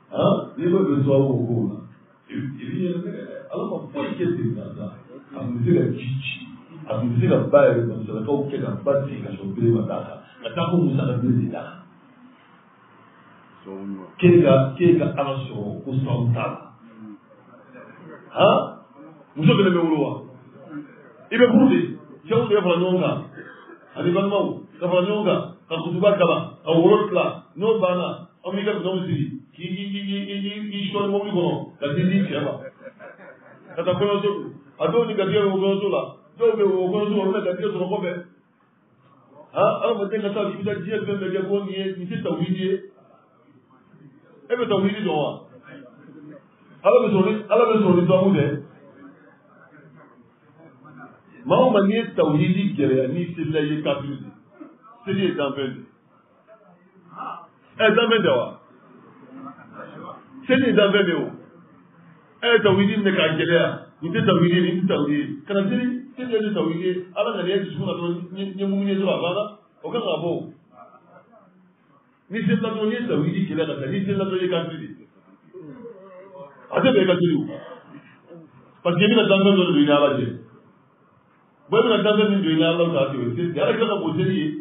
Ni ba bɛ sɔrɔ o ko la i bi ala ma foyi kɛ ten na sa a tun bɛ se ka ci a tun bɛ se ka ba yɛrɛ masakaw kɛ ka ba tigɛ ka sɔrɔ bere ma d'a kan ka taa ko musaka bere de d'a kan k'e ka ala sɔrɔ ko sɔn t'a la muso fana bɛ wolo wa i bɛ furu de cɛw de fara ɲɔgɔn kan ani balimaw ka fara ɲɔgɔn kan ka kutuba kalan ka wolo tila n'o banna aw b'i ka minɛnw sigi k'i sɔɔni mɔbili kɔnɔ ka t'i di cɛ ma ka taa kɔɲɔso a dɔw ni garijɛgɛ bɛ kɔɲɔso la dɔw bɛ o kɔɲɔso la olu bɛ garijɛgɛ sɔrɔ kɔfɛ adamaden ka taa k'i bɛ taa diɲɛ fɛn bɛɛ kɛ ko nin tɛ tawhidi ye e bɛ tawhidi dɔn wa ala bɛ sɔrɔ ni dɔnku dɛ maa o maa n'i ye tawhidi gɛlɛya n'i selila i ye kafiri de seli ye danfɛn de danfɛn tɛ wa seli ye danfɛn de o tawhidi minɛ k'a gɛlɛya nin tɛ tawhidi ye nin tɛ tawhidi ye kana seli ye tawhidi ye ala nana e dusukun na dɔrɔn ɲɛ mumuni ye dɔrɔn a banna o kan ka bɔ o ni selila dɔrɔn n'i ye tawhidi gɛlɛya ka taa n'i selila dɔrɔn i ye kafiri de a tɛ bɛn i ka seli o parce que i bɛna danfɛn dɔ de don i ni ala cɛ bɔn i bɛna danfɛn min don i ni ala k'a kɛ o ye seli ala tila ka bɔ seli ye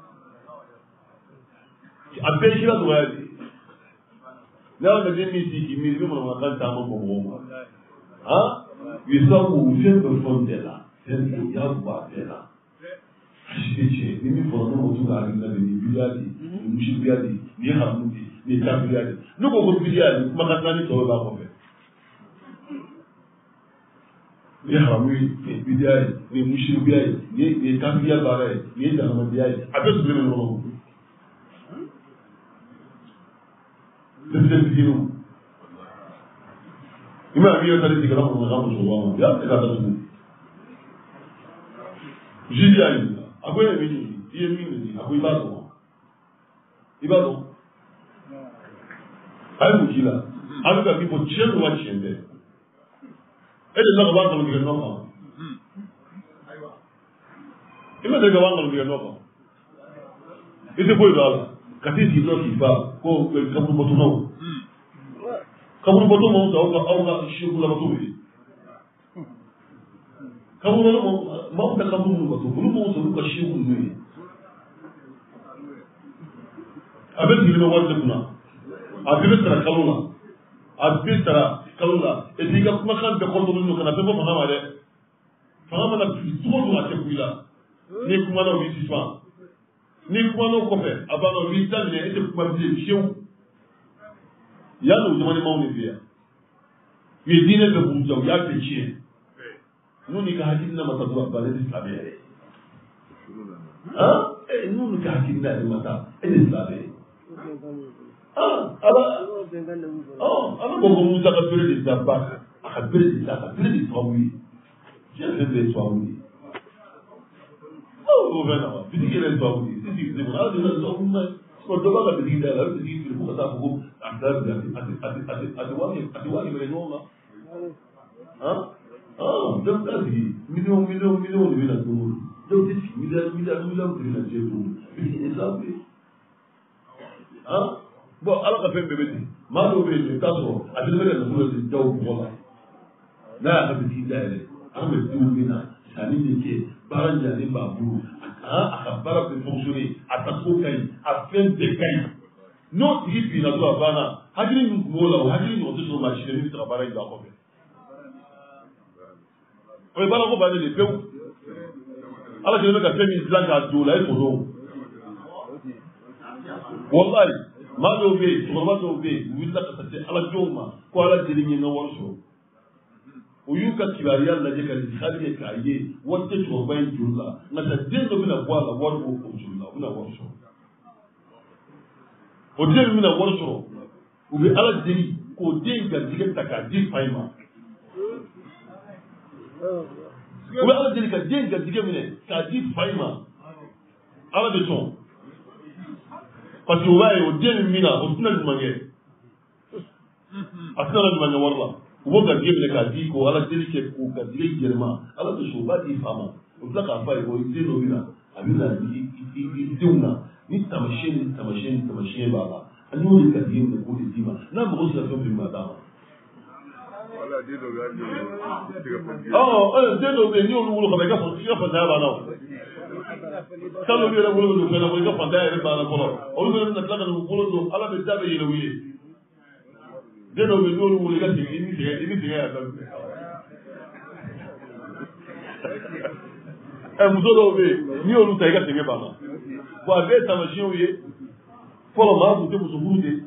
a bɛɛ ye sira nɔgɔya de n'a y'a lajɛ min sigi k'i miiri i bɛ manamanakan caman fɔ mɔgɔw ma wisawu fɛn bɛ fɛn bɛɛ la fɛn bɛɛ y'a bɔ a bɛɛ la a si tɛ tiɲɛ ni min fɔra n'o ma to k'a hakilina de nin bidiya de nin musiriya de nin ye haramu de nin ye kafiriya de n'u ko ko bidiya nin kumakan naani tɔw b'a kɔfɛ nin ye haramu ye nin ye bidiya ye nin ye musiriya ye nin ye kafiriya baara ye nin ye jahanamadiya ye a bɛɛ sigilen bɛ ɲɔgɔn kɔnɔ denmisɛnnin fitininw i ma min ye tali tigɛra manamanakan muso wa ma y'a tɛ ka datugu juge y'a ɲininka a ko e ye min ɲini i ye min ɲini a ko i b'a dɔn wa i b'a dɔn a ye mun k'i la a bɛ ka min fɔ tiɲɛ don wa tiɲɛ tɛ e de nana ka b'a nkalon tigɛ nɔ kan i ma deli ka b'a nkalon tigɛ nɔ kan i tɛ foyi don a la ka t'i sigi dɔrɔn k'i fa ko kaburubɔtɔnaw kaburubɔtɔ maaw ta aw ka seku labato ye kaburubɔtɔ maaw ta kaburu minnu bato olu maaw sɔrɔ u ka seku ninnu ye a bɛ sigilen bɛ wari de kunna a bɛɛ bɛ sara kalo la a bɛɛ sara kalo la et puis i ka kumakan bɛɛ kɔrɔtɔlen don ka na bɛɛ bɔ fanga ma dɛ fanga mana fili cogo o cogo a tɛ ku i la n'i kumana o b'i suspend n'i kumana o kɔfɛ a banna o b'i daminɛ e tɛ kuma bilen fiyewu y'a n'o jamana maaw de fɛ yan u ye diinɛ bɛɛ buruja u y'a bɛɛ tiɲɛ n'u n'i ka hakilina ma taa dɔrɔn a banna e tɛ silamɛ yɛrɛ n'u n'i ka hakilina yɛrɛ ma taa e tɛ silamɛ ye ala ko Musa ka bere de da ba a ka bere de da a ka bere de tubabu ye diɲɛ fɛn bɛɛ ye tubabu ye o bɛ na wa bitigi yɛrɛ ye tubabu ye sisi tile kɔnɔ ala de bɛ tubabu ma ye dɔ b'a ka bitigi da la a bɛ bitigi feere fo ka taa fɔ ko a tɛ wari yɛrɛ ɲɔgɔn kan dɔw t'a sigi miliyɔn de bɛ na don dɔw tɛ sigi miliyɔn de bɛ na diɲɛ don bitigi ye sababu ye bon ala ka fɛn bɛɛ bɛ ten maa dɔw bɛ yen i bɛ taa sɔrɔ a tɛ bɛ ka nafolo de da o bɔgɔ la n'a y'a ka bitigi da yɛrɛ an bɛ denw bɛ na sanni de kɛ baara ɲalen b'a bolo a ka baara bɛ fonctionner a tacogo ka ɲi a fɛn bɛɛ ka ɲi n'o tigi binna dɔrɔn a banna hakili min tun b'o la o hakili ɲɔgɔn tɛ sɔrɔ maa si la min bɛ se ka baara in jɔ a kɔfɛ o ye baarako bannen de pewu ala kɛlen bɛ ka fɛn min dilan k'a don o la e t'o dɔn wallahi maa dɔw bɛ yen cɛkɔrɔba dɔw bɛ yen u wulila ka taa se ala jɔnw ma ko ala deli n ye n ka wari sɔrɔ u y'u ka kibaruya lajɛ ka misali kɛ k'a ye wari tɛ cɛkɔrɔba in joli la nka sa den dɔ bɛna bɔ a la wari b'o joli la u bɛna wari sɔrɔ o den min bɛna wari sɔrɔ u bɛ ala deli k'o den garijɛgɛ ta k'a di fa in ma u bɛ ala deli ka den garijɛgɛ minɛ k'a di fa in ma ala bɛ sɔn parce que o b'a ye o den min na o tɛna ɲuman kɛ a tɛna ɲuman kɛ wari la u b'o garijɛgɛ minɛ k'a di ko ala deli kɛ k'o garijɛgɛ yɛlɛma ala bɛ sɔn o b'a di fa ma o tila k'a fɔ a ye ko den dɔ bɛ na a bɛ na i denw na ni tamasiyɛn b'a la Anu ka dim ne ko di ma na mo so so bi ma da wala di do ga de do be ni olu ko be ka fo si fa da ba no salo bi la wolo do ko na ko fa da re ba na ko olu be na tla ka wolo do ala be da be yele wi de do be ni olu ga ti ni ti ya da muso dɔw bɛ yen n'i y'olu ta i ka tɛgɛ banna bon a bɛɛ ye taamasiyɛnw ye fɔlɔ maa tun tɛ muso furu ten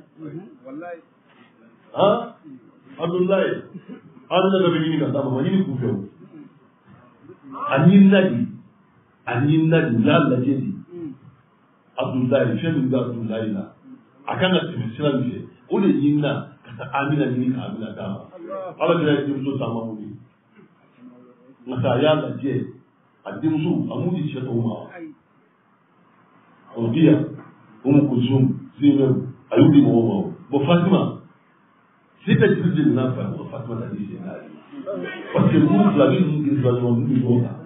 Abdoulaye an bɛna dɔ bɛ ɲini ka d'a ma ɲini kun fɛ o a ɲinina de u y'a lajɛ de Abdoulaye fɛn min bɛ Abdoulaye la a kan ka tɛmɛ sira min fɛ o de ɲinina ka taa Amina ɲini ka Amina d'a ma Ala kɛra ye denmuso caman wuli nka a y'a lajɛ a denmuso a mun di cɛ tɔw ma Rokiya Umu Kulsum Zainab a y'u di mɔgɔw ma bon Fatima c'est que Jibril de n'a pas Fatima ta di c'est là parce que nous la vie nous dit vraiment nous nous là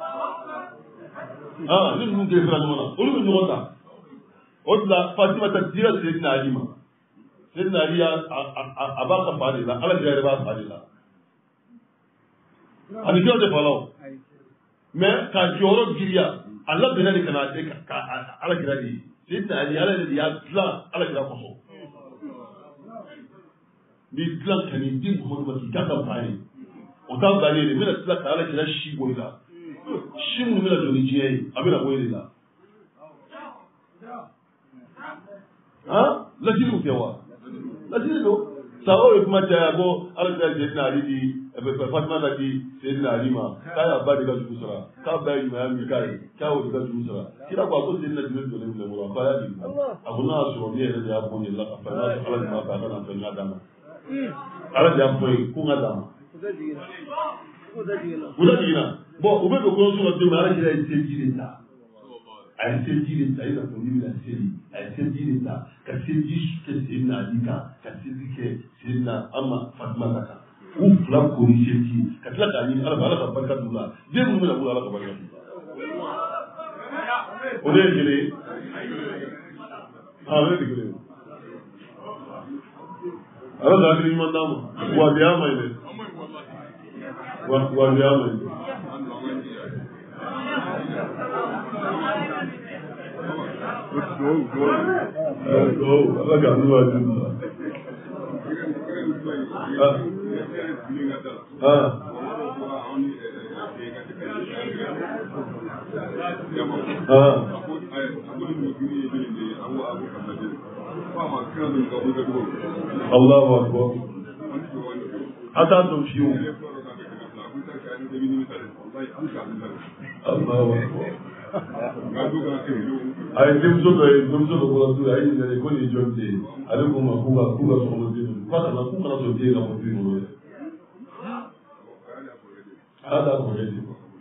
nous dit vraiment olu nous là odla Fatima ta dira c'est na Ali ma c'est na Ali a ba ka fare la ala jere ba fare la ani jo de falo mais ka joro giriya Allah bena de kana de ka ala gira di c'est na Ali ala de ya plan ala gira ko so ni plan kan ni din ko ba ki ka bani o ta bani ne mena plan ka ala gira shi boyla shi mu mena do ni je abina boyla lasiru kewa lasiru sawo e kuma ta go ala ta je na ali di e Fatima da di se na ali ma ka ya ba de ga jusra ka ba yi ma mi kai ka o de ga jusra kila ko ko din na di do le mo ba ya di abuna so mi e da ya bo ni la ka fa na ala ma ba na fa na da ma ala da bo ku nga da ma kuda dina bo ube ko ko so na de ma ala jira se di ta a yi sai jirin ta yana kuni da sirri a yi sai jirin ta ka sai ji ke sai na dika ka sai ji ke sai na amma Fatima ta ka u fula kori sai ji ka tila ka ni ala ka barka dula je mun na bula ala ka barka o de gele o de gele ala da ni man da wa biya mai ne wa biya mai Allahu Akbar. Hata tumshiu. Allahu Akbar. Ay demso do ko tu ay ne ko ni jonte ale ko ma ku ga so mo dinu pa na ku na so die ga mo dinu ada ko ye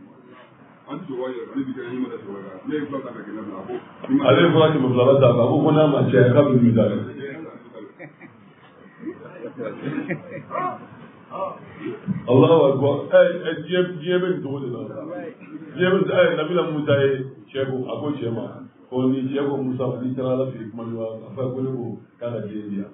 ale ko ati mo bla da ba ko na ma che ka bi da Allahu Akbar je ben do de la je ben nabi la Musa e chego ago chema ko ni chego Musa ni tara la fi kuma yo afa ko le ko kana je dia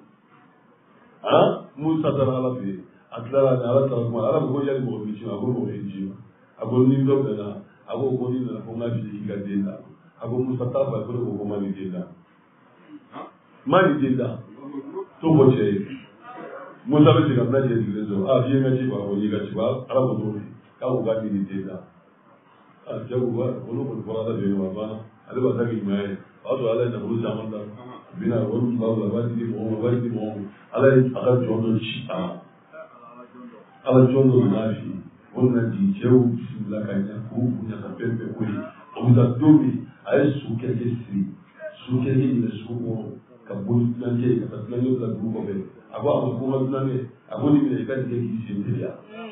Musa tara la fi atlara na ala tara kuma ala ko yali mo ni chi ago mo ji ago ni do na ago ko ni na ko na ji ga de na ago Musa ta ba ko ko ma ni de na ma ni de da to bo che Musa bɛ se ka bila jɛ dilen sɔrɔ fiye ka ci ba o yi ka ci ba ala ko t'o k'a ko k'a di nin den da cɛ ko olu kɔni fɔra ala de ma banna ale b'a ta k'i ɲuman ye o y'a sɔrɔ ala ye nafolo caman da bi na wari b'a la b'a di mɔgɔw ma b'a di mɔgɔw ma ala ye a ka jɔn dɔ ci a ma ala jɔn dɔ nana fi o nana di cɛw bisimila ka ɲɛ k'u bonya ka fɛn bɛɛ ko ye o bɛ taa don min a ye su kɛrɛkɛ siri su kɛrɛkɛ yɛlɛ sugu kɔnɔ ka boli tilancɛ ye ka taa tilancɛ bila dugu kɔfɛ a ko a ma ko ma dilancɛ a ko ni minɛ i ka tigɛ k'i sen teliya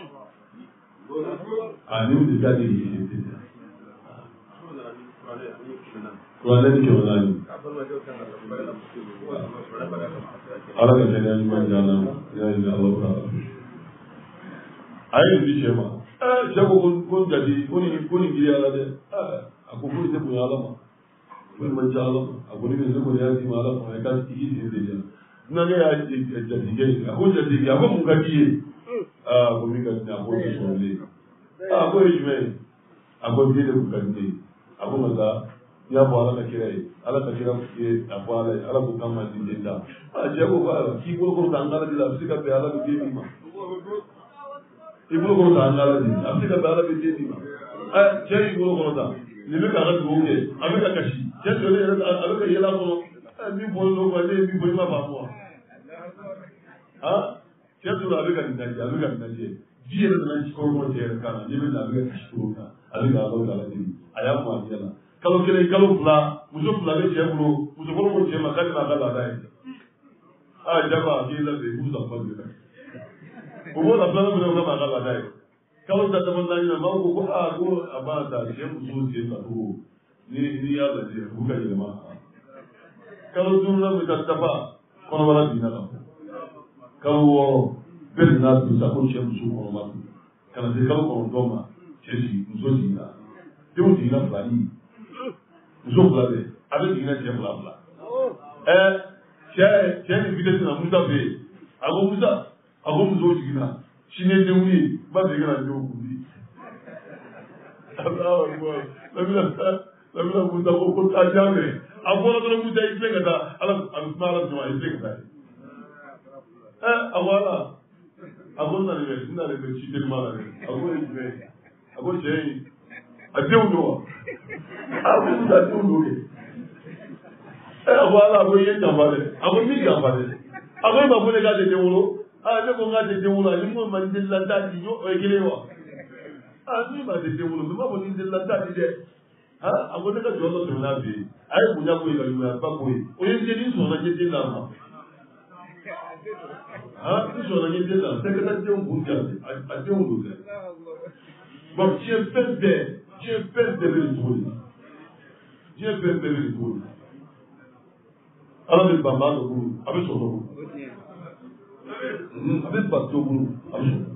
ni minɛ i ka tigɛ k'i sen teliya kuranɛ ni kɛmɛ naani ala ka kɛnɛya ɲuman di ala ma y'a ɲini ala ka a ye nin di cɛ ma cɛ ko ko n jate ko nin giriya la dɛ a ko foyi tɛ bonya ala ma man jalo abuni ne zuwa ya ji mala ko ka ci ji ne na ga ya ji jadige ko jadige ko mun ga ji ko mi ga na ko so le ko ijme ko ji da ku ga ni ko maza ya bo ala ka kira ke ala ko kama din da je ko ba ki ko da ngala di la sika be ala be di ma ibulu ko da ngala di sika be ala be di ma je ibulu ko da ni be ka ga do ke abe ka kashi je to le abe ka yela ko mi bo lo ko le mi bo ma ba mo je to abe ka ni da je ji da nan ko mo je ka na ni be da abe ka kashi ko ka abe ka ba ka la di aya mo ajela kalo kelen kalo fila muso fila bɛ cɛ bolo muso fɔlɔ ko cɛ ma k'ale ma ka laada ye jaba k'i labɛn i b'u san fa de la o b'o la filanan minɛ o ka ma ka laada ye kalo ta dama naani na maa ko ko a b'a ta cɛ muso sen ka cogo n'i y'a lajɛ u ka yɛlɛma kalo duurunan bɛ taa dafa kɔnɔbara binna la kalo wɔɔrɔ bɛɛ de n'a don sa ko cɛ muso kɔnɔma don ka na se kalo kɔnɔntɔn ma cɛ sigi muso jiginna denw jiginna fila yi muso fila bɛ a bɛ jiginna cɛ fila fila cɛ ni vitesse na Musa fɛ yen a ko muso jiginna sini denw ye ba bɛ kana denw kundi lamina Musa ko taa diya mɛ a bɔra dɔrɔn Musa i filɛ ka taa ala a bɛ kuma ala jama i filɛ ka taa a ko ala a ko n nana bɛ ci telima la dɛ a ko ye jumɛn a ko cɛ in a denw don wa a ko Musa denw don kɛ a ko ala a ko i ye janfa dɛ a ko min janfa dɛ a ko e ma fɔ ne k'a tɛ den wolo ne ko n k'a tɛ den wolo a ni ko ma n delila n t'a di o ye kelen wa min ma tɛ den wolo mɛ n b'a fɔ ni n delila n t'a di dɛ a ko ne ka jɔ dɔ tɛmɛna fɛ yen a ye bonya ko ye ka ɲumanya ba ko ye o ye n den sɔnna n ye den d'a ma n sɔnna n ye den d'a ma tɛ ka taa denw kun jan a denw don dɛ bon diɲɛ fɛn bɛɛ bɛ nin cogo de la diɲɛ fɛn bɛɛ bɛ nin cogo de la ala bɛ ban b'a dɔ bolo a bɛ sɔn dɔ bolo a bɛ ban dɔ bolo a bɛ sɔn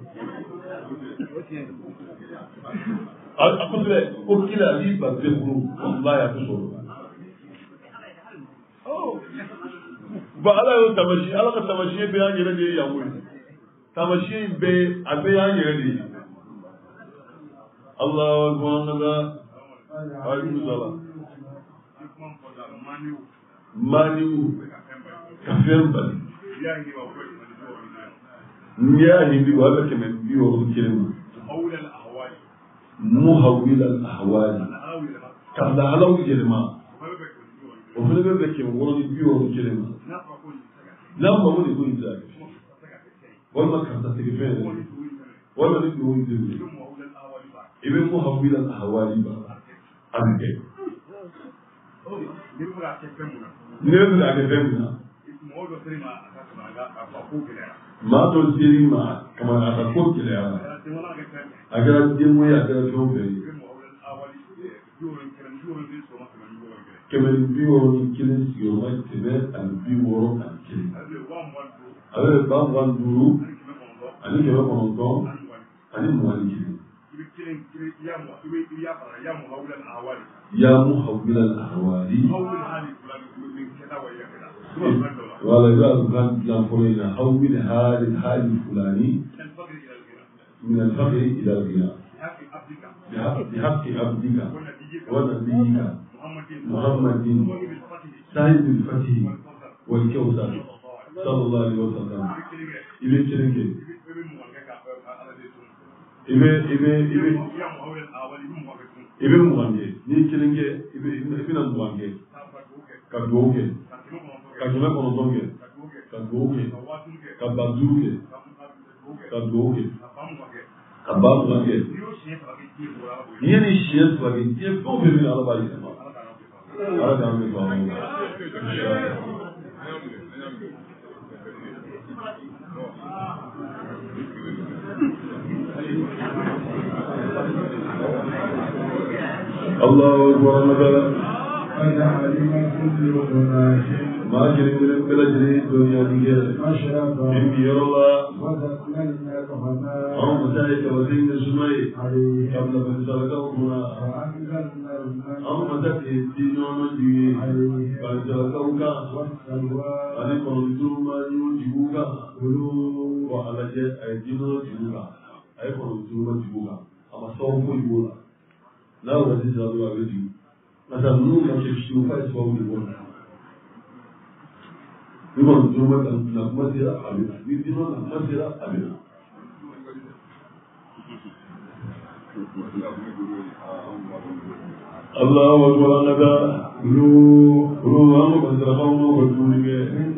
a kosɛbɛ ko kila a b'i ban bɛɛ bolo walayi a bɛ sɔn bon ala y'o taamasiyɛn ala ka taamasiyɛn bɛɛ y'an yɛrɛ de ye yan koyi taamasiyɛn bɛɛ a bɛɛ y'an yɛrɛ de ye Allahu akbar alaykum salam maniw ka fɛn bali n'i y'a hindi wa a bɛ 160 ma muhawwil al-ahwali ka lahalaw yɛlɛma o fana bɛ 160 ma n'a fɔ de ko in tɛ walima karisa tigi fɛn yɛrɛ walima ni duwawu tɛ i bɛ muhawwil al-ahwali ba a bɛ kɛ ne bɛ a kɛ fɛn min na maa dɔ seri ma kama a ka ko gɛlɛyara a kɛra denko ye a kɛra fɛn o fɛn ye 161 sigiyɔrɔma 161 a bɛ 25 ani 900 ani 21 ya muhawwil al-ahwali wala ya kan lampoina hawwil hal fulani min al-faqr ila al-ghina بحق عبدك ونبيك محمد صاحب الفتح والكوثر صلى الله عليه وسلم إلى تشركه ibe muwange ni kilinge ibe na muwange ka doge ka juma kono doge ka doge ka bazuge ka doge ka bazuge ni ni shies wage tie ko be ni ala bayi ala da me ba الله أكبر مثلا أنا علم كل أناس ما كلمة بلا جري دنيا ديك من بيرولا أو مسائك وزين السماء قبل فنسلكونا أو مسائك الدينون دي فنسلكوكا أنا كنتم يجيبوكا وعلى جاء الدينون يجيبوكا أي كنتم يجيبوكا أما صوفوا يجيبوكا لا وزيز الله يجيبوكا مثلا نوم يشتيو فايسوا يجيبوكا يقول جملة نقمتها أبدا يقولون نقمتها أبدا الله أكبر لنا كلوا أمر بسرقون وجودك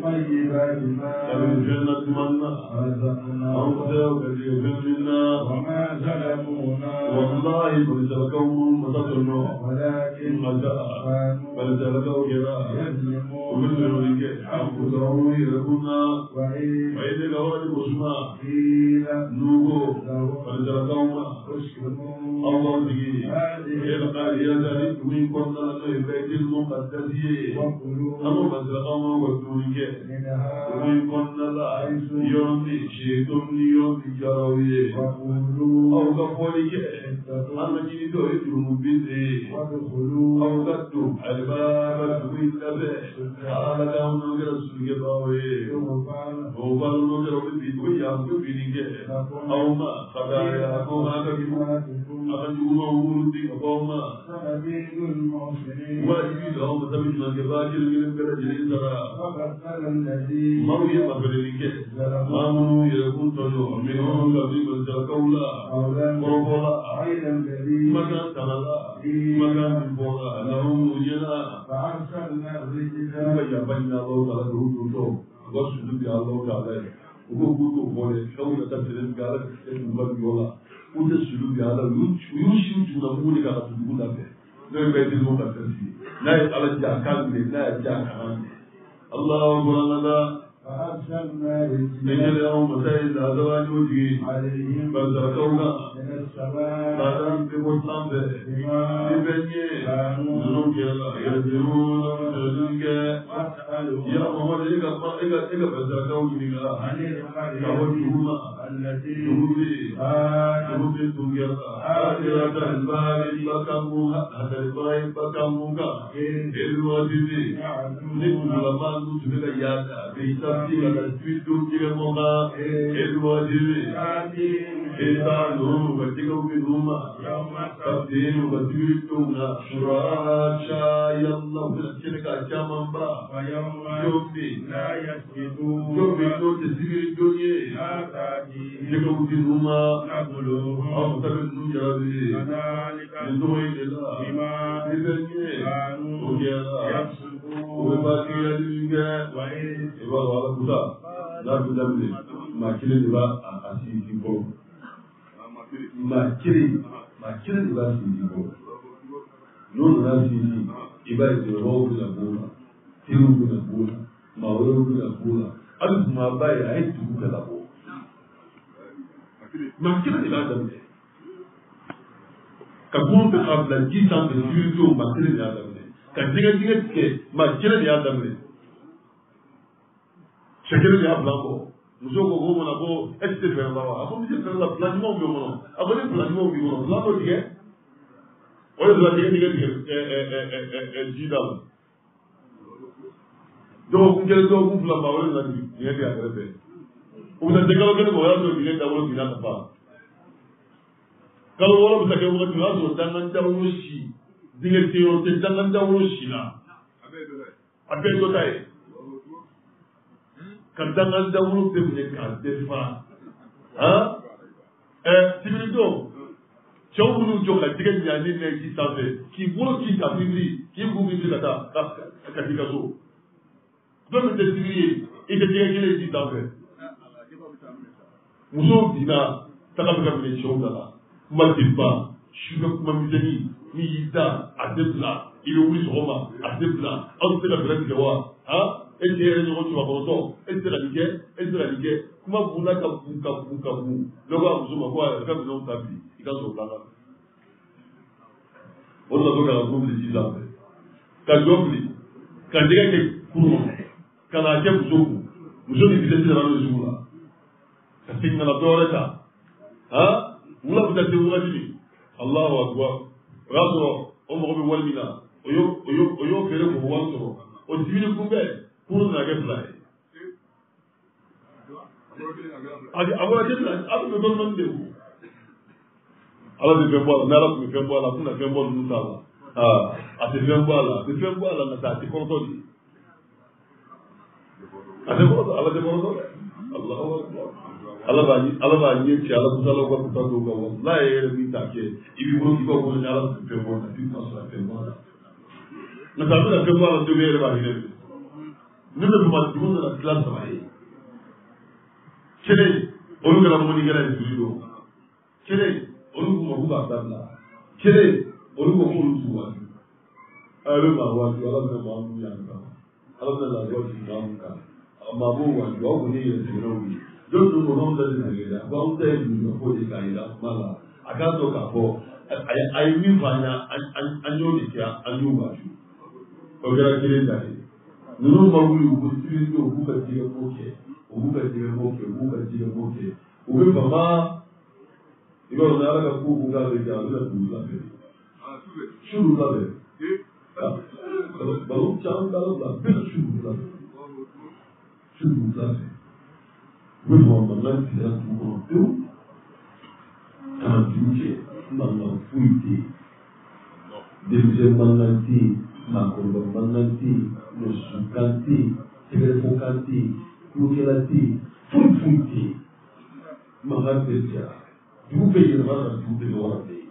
من جنة منا أنصر كثير منا وما ظلمونا والله بسرقون مصدرنا ولكن بسرقون كذا ومن أنفسهم يركونا وإذا قوات بسماء نوغو فنزلتهم الله تجي إلى قرية من كنا البيت المقدس أمر فنزلتهم وكونك ومن كنا لا يوم شيطان يوم جاوي أو كفولك أنا جيت أيتم بيتي أو كتب الباب من البيت على كون رسول الله وقال نجر بالبيت يا بنيك أو ما خدايا أو ما كبير أخذوا ولدي أو ما وأجيب أو مثل ما كباكر من بلد مريم بلدك آمنوا يكون تجوا منهم قبل الزكاولا وربلا مكان تلا مكان بولا لهم وجنا فأرسلنا الرجل بين الله تعالى روحه وسجود الله تعالى وقوله بوله شاول تفسير قال المبيولا وتسجود على يوشي تنامون كذا تقول له لا يبدي المقدس لا على الجاكال لا الجاكال الله أكبر فأرسلنا رجلا لهم مسائل أزواج وجهي عليهم فزرقونا من السماء بعدين بمسلم ببنيه نروك يرجعون تجنك يا محمد إيجا فزرقوني كلا كوجهما التي تروبي تنجلا آخرة الباب بكموها هذا الباب بكموها الوادي نقول لما نسمع يادا بيتا على الفيديو كلامنا الواجب إنسانهم وتكون منهما تبدين وتبيتون شراشا يلا ونشرك أجمعا با يوم لا يسجدون يوم تسير الدنيا تكون منهما أو تبدون جرابي نزوي الله نبني وجاء وباقي الجنة ìbára wà lọ́kùnrin láti dábìlì máa kiri níbà àti ìdìbò máa kiri níbà àti ìdìbò lónìí láti ìbá ìdìbò ọ̀gbìn àbúrò kiri ọ̀gbìn àbúrò máa wọlé ọ̀gbìn àbúrò alùpùpù máa báyìí àyè tìkú kẹlà bọ̀ máa kiri níbà dábìlì kàkún bẹ kabila jí sanfɛ yiri tó máa kiri níbà dábìlì ka jɛgɛjɛgɛ tigɛ máa kiri níbà dábìlì. Chacun a blanco. Nous avons un abo, est-ce que c'est un lava? Avant de faire la planiment au moment, avant de planiment au moment, là on dit, on est là, donc on dit, donc on flambe, on est là, il y a des affaires. On a déclaré que le voyage de l'île d'Avolo qui n'a pas. Quand on voit que on va tu vas sur Dangan aussi, dire que on est Dangan aussi là. Appelle toi taille. Quand on a développé des cas de femmes, hein? Tu me dis, tu as voulu dire la directe de l'année qui savait, qui voit qui t'a pris, qui vous met sur la Katikazo. Donc, tu es civilier, et tu es directe qui savait. Nous sommes dit là, tu as fait des choses là. Maltipa, je suis comme Mamizani, Miyita, Adepla, il est où les Roma, Adepla, on fait la vraie de loi, hein? Et tu es tu vas voir et tu es la comment vous n'avez qu'à vous, le roi vous a quoi, comme nous avons dit, il a son plan là. On a donc un groupe de 10 ans. Quand tu oublies, quand tu es courant, kana kɛ muso kun muso ni vitesse nana n'o sugu la ka segin ka na dɔwɛrɛ ta wula bɛ taa se wagati min Allahu akbar o y'a sɔrɔ o mago bɛ wari min na o y'o feere k'o wari sɔrɔ o dibili kunbɛn kurun nana kɛ 2 ye a bɔra kɛ a tun bɛ dɔɔnin de wo Ala tɛ fɛn bɔ a la ni Ala tun bɛ fɛn bɔ a la a tun na fɛn bɔ ninnu t'a la a tɛ fɛn bɔ a la nka a tɛ kɔrɔtɔ de a tɛ kɔrɔtɔ Ala tɛ kɔrɔtɔ dɛ Allahu akbar Ala b'a ɲɛ ci Ala kusalaw ka kuta dɔw kan wallahi yɛrɛ min t'a kɛ i b'i bolo k'i ka wolo ni Ala tun fɛn bɔ a la i bɛ sɔrɔ fɛn bɔ a la nka a bɛna fɛn bɔ a la don yɛrɛ b'a hinɛ ne bɛ fama dugu nana tila 3 ye kelen olu kɛra mɔnikɛla ye dugu don kelen olu ko k'u b'a dabila kelen olu ko k'olu t'u waaju a bɛ maa waaju Ala bɛna maa mun yan kan Ala bɛna lafiya sigi maa mun kan maa b'o waaju aw kɔni ye yɛrɛ sɛgɛnnaw ye dɔw tun ko anw ta tɛ sɛgɛn ko anw ta ye dugu ko de k'a yira kuma la a k'a dɔn k'a fɔ a ye min fɔ an ɲa an y'o de kɛ an y'o waaju o kɛra kelen ta ye ninnu ma wuli u ko sibiri u b'u ka jɛgɛ ko kɛ u b'u ka jɛgɛ ko kɛ u bɛ fama i b'a dɔn Ala ka ko k'u k'a bɛ kɛ a bɛna dugu labɛn su labɛn balo caman b'a la bɛɛ ka su labɛn u bɛ fama mankan tigɛra dugu kɔnɔ pewu kana dugu kɛ mankan foyi tɛ yen denmisɛn mankan tɛ yen maakɔrɔba mankan tɛ yen musokan tɛ yen tɛgɛrɛfɔkan tɛ yen tulokɛla tɛ yen foyi tɛ yen mankan bɛɛ tigɛra dugu bɛɛ yɛlɛmana ka dugu bɛɛ wara bɛɛ ye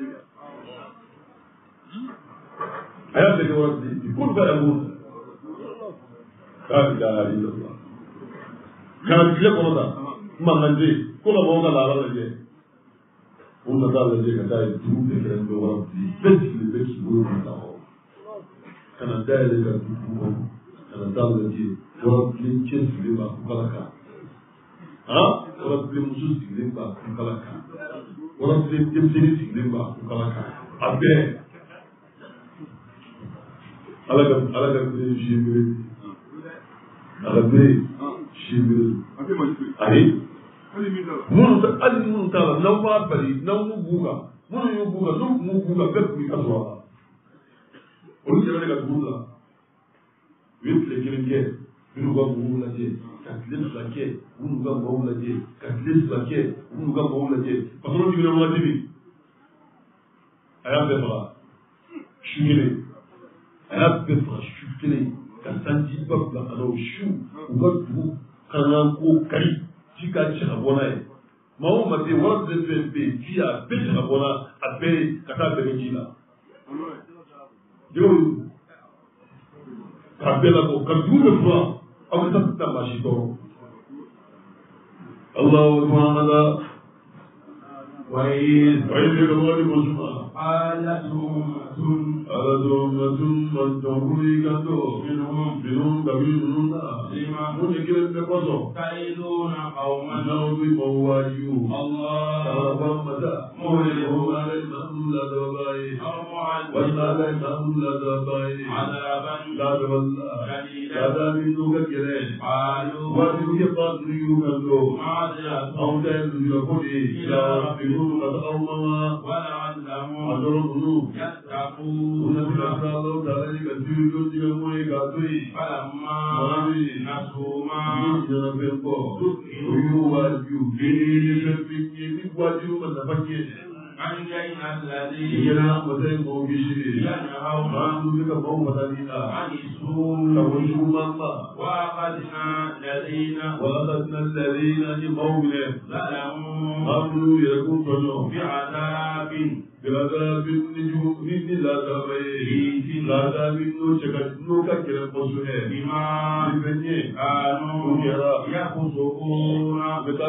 a y'a bɛɛ kɛ wara bɛɛ ye k'olu bɛɛ y'a bolo k'a bɛ taa hali dɔ la kana tile kɔnɔ ta mankan tɛ yen ko ka mɔgɔw ka laara lajɛ o na taa lajɛ ka taa ye dugu bɛɛ kɛra bɛɛ wara bɛɛ ye bɛɛ sigilen bɛɛ k'i bolo kan ta hɔ kana dayɛlɛ ka dugu kɔnɔ kana taa lajɛ wara bilen cɛ sigilen b'a kun kala kan wara bilen muso sigilen b'a kun kala kan wara bilen denmisɛnnin sigilen b'a kun kala kan a bɛɛ Ala ka bilen sibiri Ala bilen sibiri ayi hali minnu t'a la n'aw b'a bali n'aw m'u b'u kan minnu y'u b'u kan n'u kun m'u b'u kan bɛɛ tun b'i ka sɔrɔ a la olu tɛmɛ ka dugu la u ye tile 1 kɛ minnu ka mɔgɔw lajɛ ka tile 2 kɛ minnu ka mɔgɔw lajɛ ka tile 2 kɛ minnu ka mɔgɔw lajɛ patron jiginna wagati min a y'a bɛɛ faga su kelen a y'a bɛɛ faga su kelen ka sanjiba bila ka na o su u ka dugu kankan ko kari ji ka cɛ ka bɔ n'a ye maa o maa tɛ wara bɛɛ fɛn bɛ yen ji a bɛɛ cɛ ka bɔ n'a a bɛɛ ye ka taa bɛɛ kɛ ji la k'a bɛɛ labɔ ka dugu bɛ furan aw bɛ taa maa si tɔɔrɔ Allahu akbar وإذ الوالد مجمع قالت أمة من تهوي كتو منهم كبيرون لما مجكر بقصر تعيدون قوما نوضي مواجيو الله تعالى مدى مهلهم علينا أملا دبائي وإنا علينا أملا دبائي عذابا لا تبلا لا منك كرين قالوا وإنك قادريو كتو أو تنزل قولي إلى ربهم قد أومما ولعلهم أجرهم يتقون الله تعالى كثير يوم يقضي فلما نسوا ما ذكروا أنجينا الذين ينهون عن السوء وأخذنا الذين ظلموا بعذاب النجوم العذاب بما كانوا يفسقون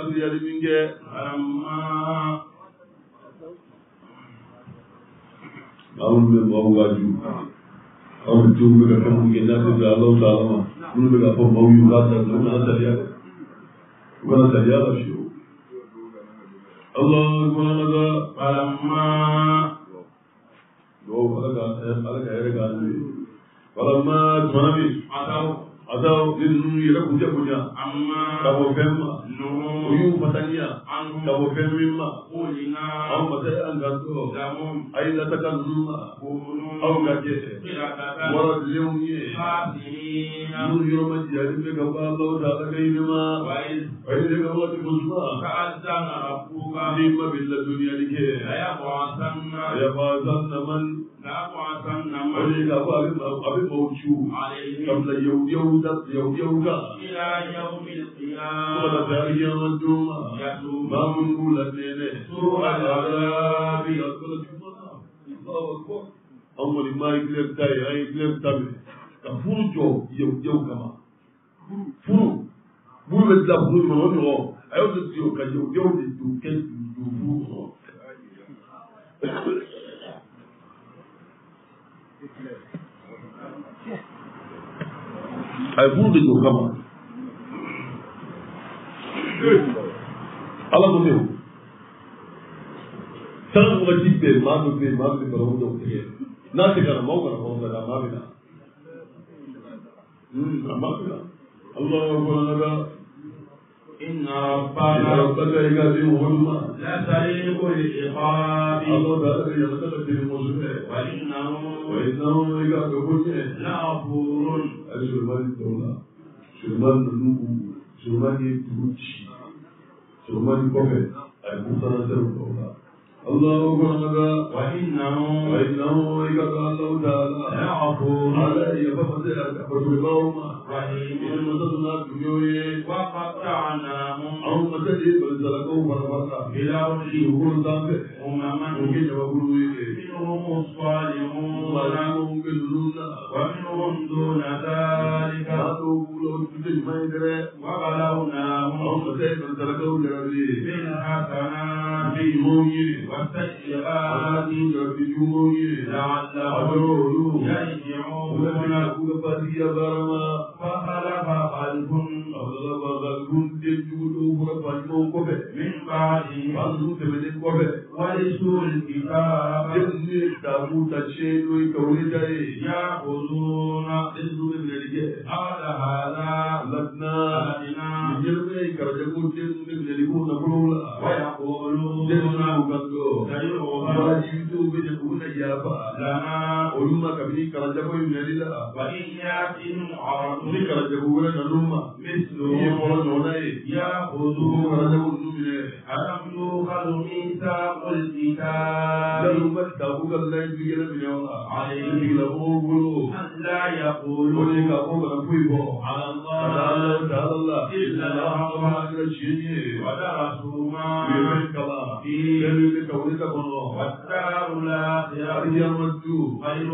Aun bɛ maaw waaju aw bɛ to bɛ ka fɛn mun kɛ n'a tɛ fɛ Alahu taala ma minnu bɛ ka fɔ maaw y'u k'a dabila u kana sariya dɛ u kana sariya la fiyewu Allahu akbar falamma Ala ka hɛrɛ k'an ye falamma tumana min Ada ni yɛrɛ kun tɛ bonya ka bɔ fɛn ma o y'u fataniya ka bɔ fɛn min ma aw ma se an ka so a ye lataka ninnu ma aw ka jɛ wɔrɔlenw ye minnu yɔrɔ ma jiyalen bɛ ka bɔ Alahu Taala ka hinɛ ma a ye ka waati ko suma ni ma bɛ ladɔnniyali kɛ a y'a fɔ asan na man o de ka fɔ a bɛ maaw cu kabila yahudiyaw kan fo ka taa se alikiyama don ma maa minnu b'u ladɛnɛ an kɔni maa Hitler ta ye an ye Hitler ta minɛ ka furu jɔ yahudiyaw kama furu bulu bɛ dilan furu kɔnɔ o ɲɔgɔn a y'o de jɔ ka yahudiyaw de don kɛ don furu kɔnɔ. A ye furu de jɔ kama Ala ko ne san wagati bɛɛ maa dɔ bɛ yen maa bɛ baro dɔw tigɛ n'a tɛ kana maaw kana kɔrɔ bila maa bɛ na a maa bɛ na Allahu akbar inna rabbaka yaqdi hulma la tariqu liqabi Allah ta'ala ya tsaka da musulmi wa innahu yaqdi hulma la afurun al-shurban dawla shurban nuku shurban tuchi shurban kofe al-musana dawla Allahu akbar wa innahu yaqdi Allah ta'ala la afurun ala yafadha al-qawma rahim mutadna dunyoi wa qata'nahum aw matadi balzalaqu barabata ila yuhur dambe umman ke jawaburu minhum as-salimun wa minhum biluna wa minhum duna dhalika adulu tudimire wa balawnahum aw matadi balzalaqu jarabi bil hasanati bi mu'min wa sayyi'ati bi mu'min la'allahum yarji'un wa barama فخلف خلف من بعدهم ورثوا الكتاب يأخذون على هذا لدنا ويقولون لنا وإن يأتهم عرض مثله يأخذون ألم يؤخذ ميثاق الكتاب عليهم أن لا يقولوا على الله إلا الحق ودرسوا ما فيه والدار الآخرة خير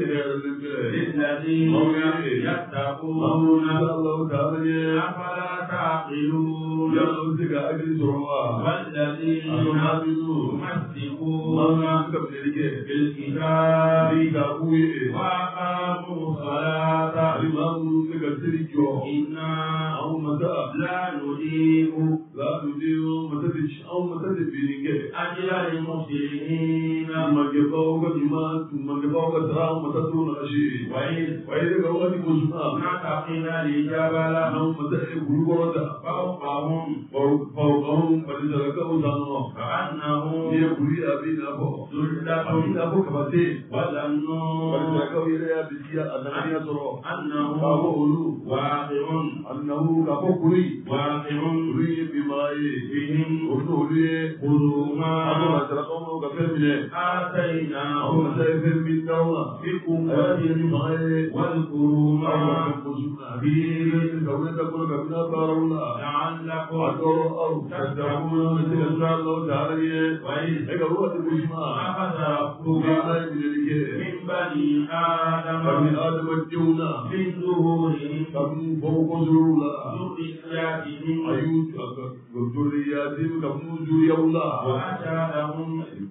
للذين يتقون أفلا تعقلون والذين يمسكون بالكتاب وأقاموا الصلاة إنا لا نضيع أجر المسلمين وإذ نتقنا الجبل فوقهم كأنه ذلة وظنوا أنه واقع بهم خذوا ما آتيناهم بقوة واذكروا ما فيه لعلكم تتقون وإذ أخذ ربك من بني آدم من ظهورهم ذرياتهم وأشهدهم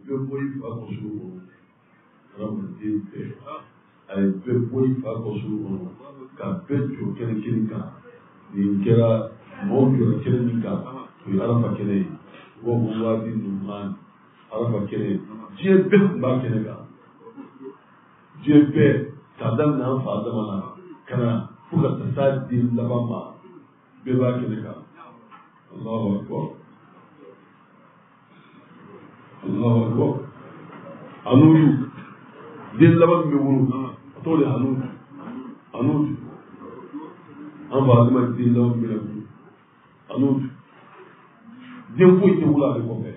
a ye bɛɛ bɔ i fa ka so kɔnɔ ka bɛɛ jɔ kɛnɛ kelen kan nin kɛra mɔgɔw jɔra kɛnɛ min kan o ye arafa kɛnɛ ye wa ko waati ɲuman arafa kɛnɛ diɲɛ bɛɛ tun b'a kɛnɛ kan diɲɛ bɛɛ k'a daminɛ an fa Adama na ka na fo ka taa den laban ma bɛɛ b'a kɛnɛ kan Allahu akbar Allahu akbar Anudu den laban min bɛ wolo a tɔgɔ de Anudu an fa adama den laban min bɛ wolo Anudu den foyi tɛ wolo ale kɔfɛ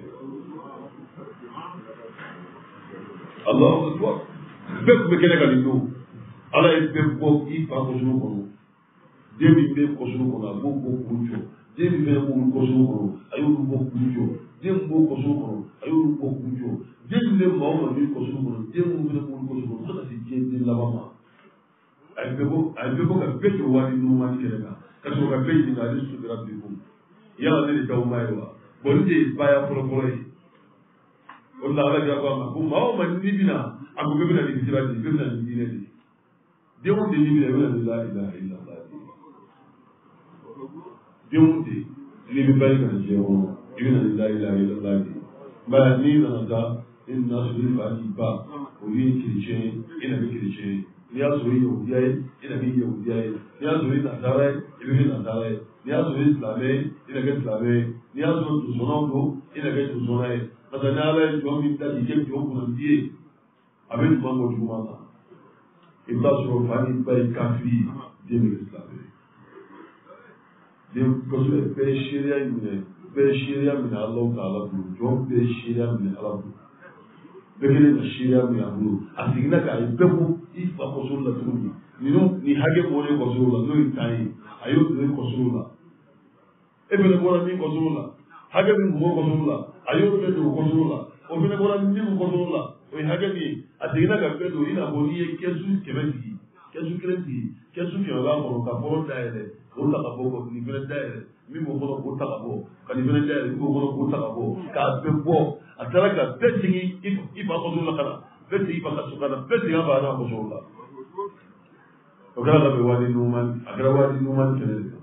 Allahu akbar bɛɛ tun bɛ kɛnɛ kan nin don Ala ye bɛɛ bɔ i fa kɔsolo kɔnɔ den min bɛ kɔsolo kɔnɔ a b'o bɔ k'u jɔ den min fɛnɛ b'olu kɔsolo kɔnɔ a y'olu bɔ k'u jɔ den min b'o kɔsolo kɔnɔ a y'olu bɔ k'u jɔ den min bɛ maa o maa min kɔsolo kɔnɔ den minnu fɛnɛ b'olu kɔsolo kɔnɔ fo ka se diɲɛ den laban ma a ye bɛɛ bɔ ka bɛɛ jɔ waati ɲuman kɛnɛ kan ka sɔrɔ ka bɛɛ ɲininka ale sudara bi ko yala ne de t'aw ma ye wa bon ne de ye baya fɔlɔfɔlɔ ye o de la Ala ja ko a ma ko maa o maa n'i bɛna a ko bɛɛ bɛna nin sira de bɛɛ bɛna nin diinɛ de denw de n'i bɛna i bɛna nin la ilaha illallah denw de n'i bɛ ba ye ka na diɲɛ kɔnɔ i bɛna nin la ilaha illallah de mɛ n'i nana taa i nana sɔrɔ i fa n'i ba olu ye chrétien ye i na kɛ chrétien ye n'i y'a sɔrɔ i yahudiya ye i na kɛ yahudiya ye n'i y'a sɔrɔ i nasara ye i bɛ kɛ nasara ye n'i y'a sɔrɔ i silamɛ ye i na kɛ silamɛ ye n'i y'a sɔrɔ dusɔnnaw don i na kɛ dusɔnna ye parce que ni Ala ye jɔn min da k'i kɛ jɔn kunnandi ye a bɛ ɲuman bɔ juguman na i bɛ taa sɔrɔ fa ni ba ye kafiri den bɛ kɛ silamɛ den kosɛbɛ bɛɛ ye seereya minɛ Alahu Taala bolo jɔn bɛɛ ye seereya minɛ Ala bolo bɛɛ kɛlen ka seereya minɛ a bolo a seginna k'a ye bɛɛ ko i fa kɔsolo la cogo min nin hakɛ bɔlen kɔsolo la n'o ye tan ye a y'o don kɔsolo la e fɛnɛ bɔra min kɔsolo la hakɛ min kun b'o kɔsolo la a y'o bɛɛ don kɔsolo la o fɛnɛ bɔra min kɔsolo la o ye hakɛ min ye a seginna ka bɛɛ don i n'a fɔ n'i ye kɛsu 100 sigi kɛsu 1 sigi kɛsu 100 b'a kɔnɔ ka fɔlɔ dayɛlɛ o ta ka bɔ nin fɛnɛ dayɛlɛ min b'o kɔnɔ k'o ta ka bɔ ka nin fɛnɛ dayɛlɛ min b'o kɔnɔ k'o ta ka bɔ k'a bɛɛ bɔ a taara ka bɛɛ segin i fa kɔsolo la ka na bɛɛ segin i fa ka so ka na bɛɛ segin an fa n'a kɔsolo la o kɛra ka bɛn waati ɲuman a kɛra waati ɲuman kɛlɛ de kan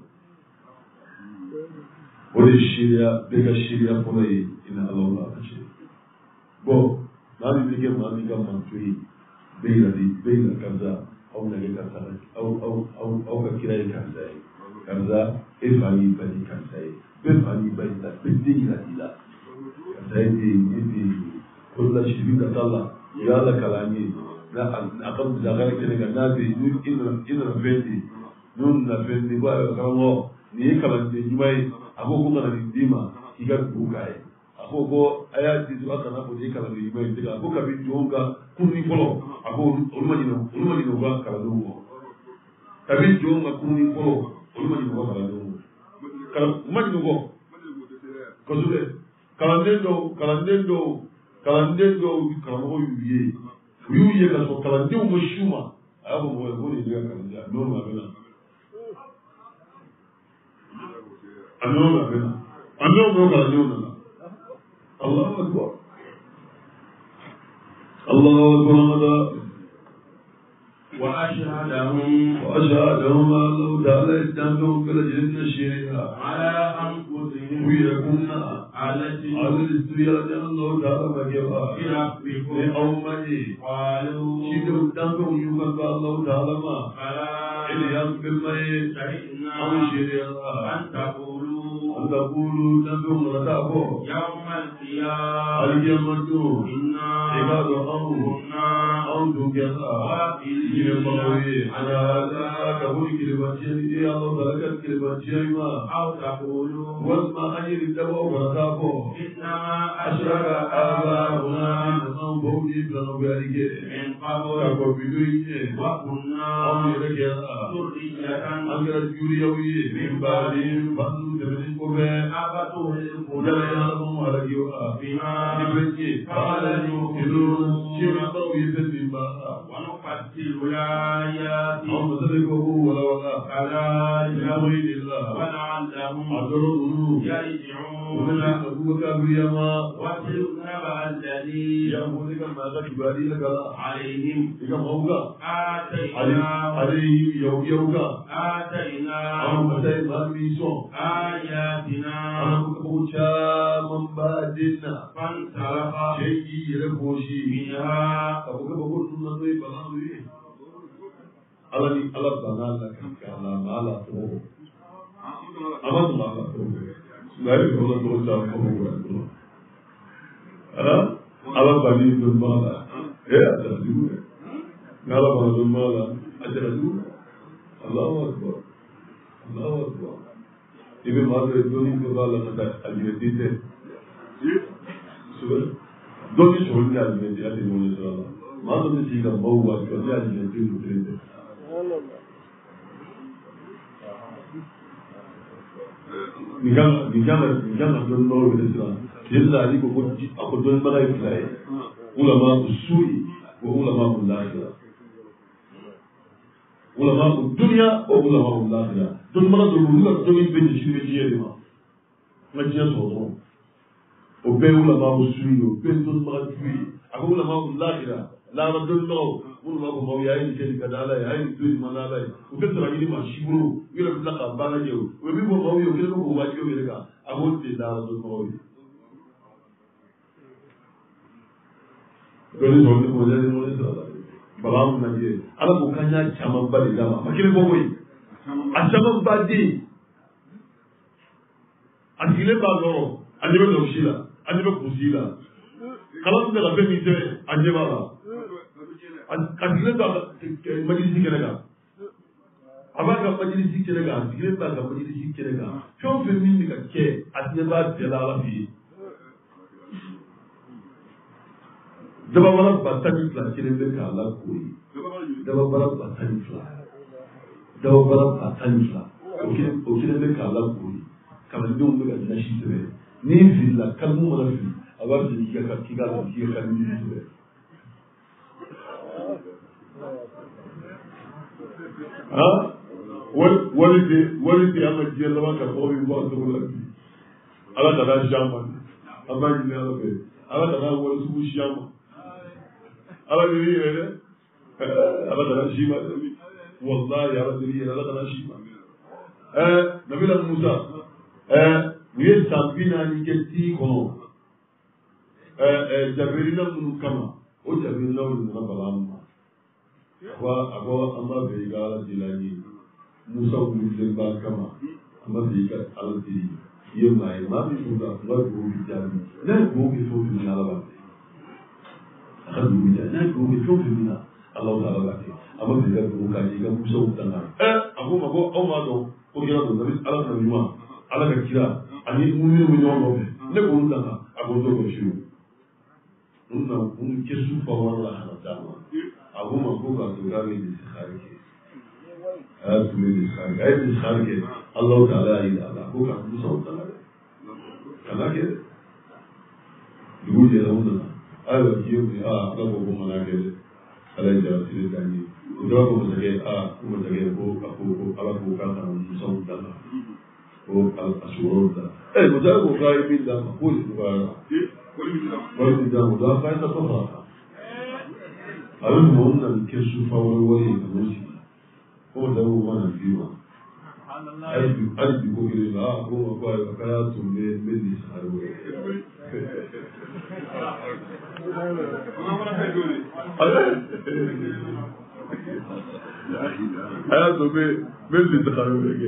o de ye seereya bɛɛ ka seereya fɔlɔ ye i na Alahu la ka cɛ bon maa min bɛ kɛ maa min ka manto ye bɛɛ yira karisa aw na kɛ karisa aw ka kira ye karisa ye karisa e fa y'i ba ye karisa ye bɛɛ fa y'i ba ye la bɛɛ den yira i la karisa e den ye o de la siribi ka taa la u y'a la kalan ye a ka musaka kɛnɛ kan n'a bɛ yen i nana fɛn di n'o nana fɛn di ko karamɔgɔ nin ye kalanden ɲuman ye a ko ka na nin d'i ma k'i ka dugu k'a ye a ko a y'a di a kana fɔ nin ye kalanden ɲuman ye a ko kabi jɔnw ka kuruni fɔlɔ a ko olu ma ɲinɛ u ka kalandenw kɔ kabi jɔnw ka kuruni fɔlɔ olu ma ɲinɛ u ka kalandenw kɔ u ma ɲinɛ u kɔ kosɛbɛ kalanden dɔw karamɔgɔ y'u ye u y'u ye ka sɔrɔ kalandenw ma su ma a y'a fɔ mɔgɔ ye ko nin ye ne ka kalanden a n'o ma bɛ na a n'o kalandenw nana Allahu akbar وأشهدهم الله تعالى يتنبهم بلجنة الشريعة على أنفسهم ويكون على الاسترياء لأن الله تعالى مجيبا بربكم لأومني قالوا شيدوا تنبهم يمكن الله تعالى ما فلا إليهم بالمي شهدنا أو شريعة أن تقولوا تنبهم لتعبوا يوم القيامة اليمن إنا عباد كنا أنتم كذا على هذا كبر كلمتين يا الله تركت كلمتين ما أو تقولوا واسمع أجل الدواء ورتابه إنما أشرك آباؤنا من بولي بلنبيارك من قبل كبدوية وكنا أميرك ذرية أنكر الجوريوي من بعدهم فانتم تبنين قبه أفتهلكون جليانهم ورقيوها بما نبني فعلا يوكلون شرطوا يسلم ما ونفصل الآيات اللهم صدقه ولا ولا كذلك لغير الله ولعلهم عذروا يرجعون ونحن كابر يما واتل نبأ الذي يقول لك ما ذاك باري لك عليهم لك موقع آتيناه عليه يوكا آتيناه أنا متى ما ميسون آياتنا أنا كبوشا من بعدنا فانسلخ شيء يرفوشي منها أبوك بقول نطيب بلانوي ala ni ala bana la ka ala mala to amadu mala to ngari ko la to sa ko ko ala ala bani to mala ala du ngala bana to mala ajra du Allahu akbar ibe madre doni ko la ta ajidite suba doni sholi ajidite ati mo sala madre ti ga bawa ko ya ajidite du trende Nigama don no with Islam. Yalla ali ko ko don mala iflay. Ulama usuli wa ulama al-akhirah. Ulama ad-dunya wa ulama al-akhirah. Don mala do lu ko don be ci be ci yema. Ma ci so do. O be ulama usuli o be don mala fi. Ako ulama al-akhirah. La radul no. Ulama ko mo yayi ci kadala yayi tu manala. O be tra gidi ma shiburu. Yela bi la ka bana jew. O bi bo mo yo ke ko wa ci yo ga. Abo ti la radul no. Doni so ni ko jani mo ni sala. Balam na je. Ala ko kanya chama bali dama. Makile ko boy. Achama badi. Adile ba loro. Adile do shila. Adile ko shila. Kalam de la be mi te adile ba. Adile ba majlisi kelega. Abaga majlisi kelega. Adile ba ga majlisi kelega. Fio fe min ni ka ke adile ba de la la fi. Daba wala batani fla kile be ka la koyi. Daba wala batani fla. Okile be ka la koyi. Kama ndio mbe ga nashi tebe. Ni villa kalmu wala fi. Abaga ni ka kiga ni ka ni tebe. Wali ama jela waka ko bi ba to la. Ala kada jama. Abaga ni ala be. Ala kada wali su shama. Ala ni yele. Ala kada shima. Wallahi ala ni yele ala kada shima. Nabila Musa. Wiye sabina ni keti kono. Jabirina mun kama. O jabirina mun na balama. Wa amma be ga dilani. Musa mun ba kama. Amma be ga alti. Yema ma bi Musa wa go bi jami. Na go bi so bi na ba. Akhadu bi na go bi so bi na. Allah ta'ala ba. Amma be ga go ka ji ga Musa utana. Abu ma go o ma do. Ko kira do nabi ala nabi ma. Ala ka kira ani mun mu nyono be. Ne ko utana abu do ko shiru. Unna un kesu fa wala hana dama. Abu ma ko ka to ga ni kharike. Abu ni kharike. Ay ni kharike. Allah ta'ala ila Allah ko ka Musa utana. Kana ke? Dugu je rauna. Ay wa kiyo ni ga ko mana ke. Ala ja sile dani. Udah ko masake ko masake ko ala ko ka kana Musa utana. Ko al-ashurda. Musa ko ka ibi da ko ni ba. Wani da mu da kai ta tofa. Abin mu wannan ke su fa wani da mushi. Ko da mu wannan biwa. Ai ko gire la ko ko ka ya to me ni saro. Aya to me ni saro ke.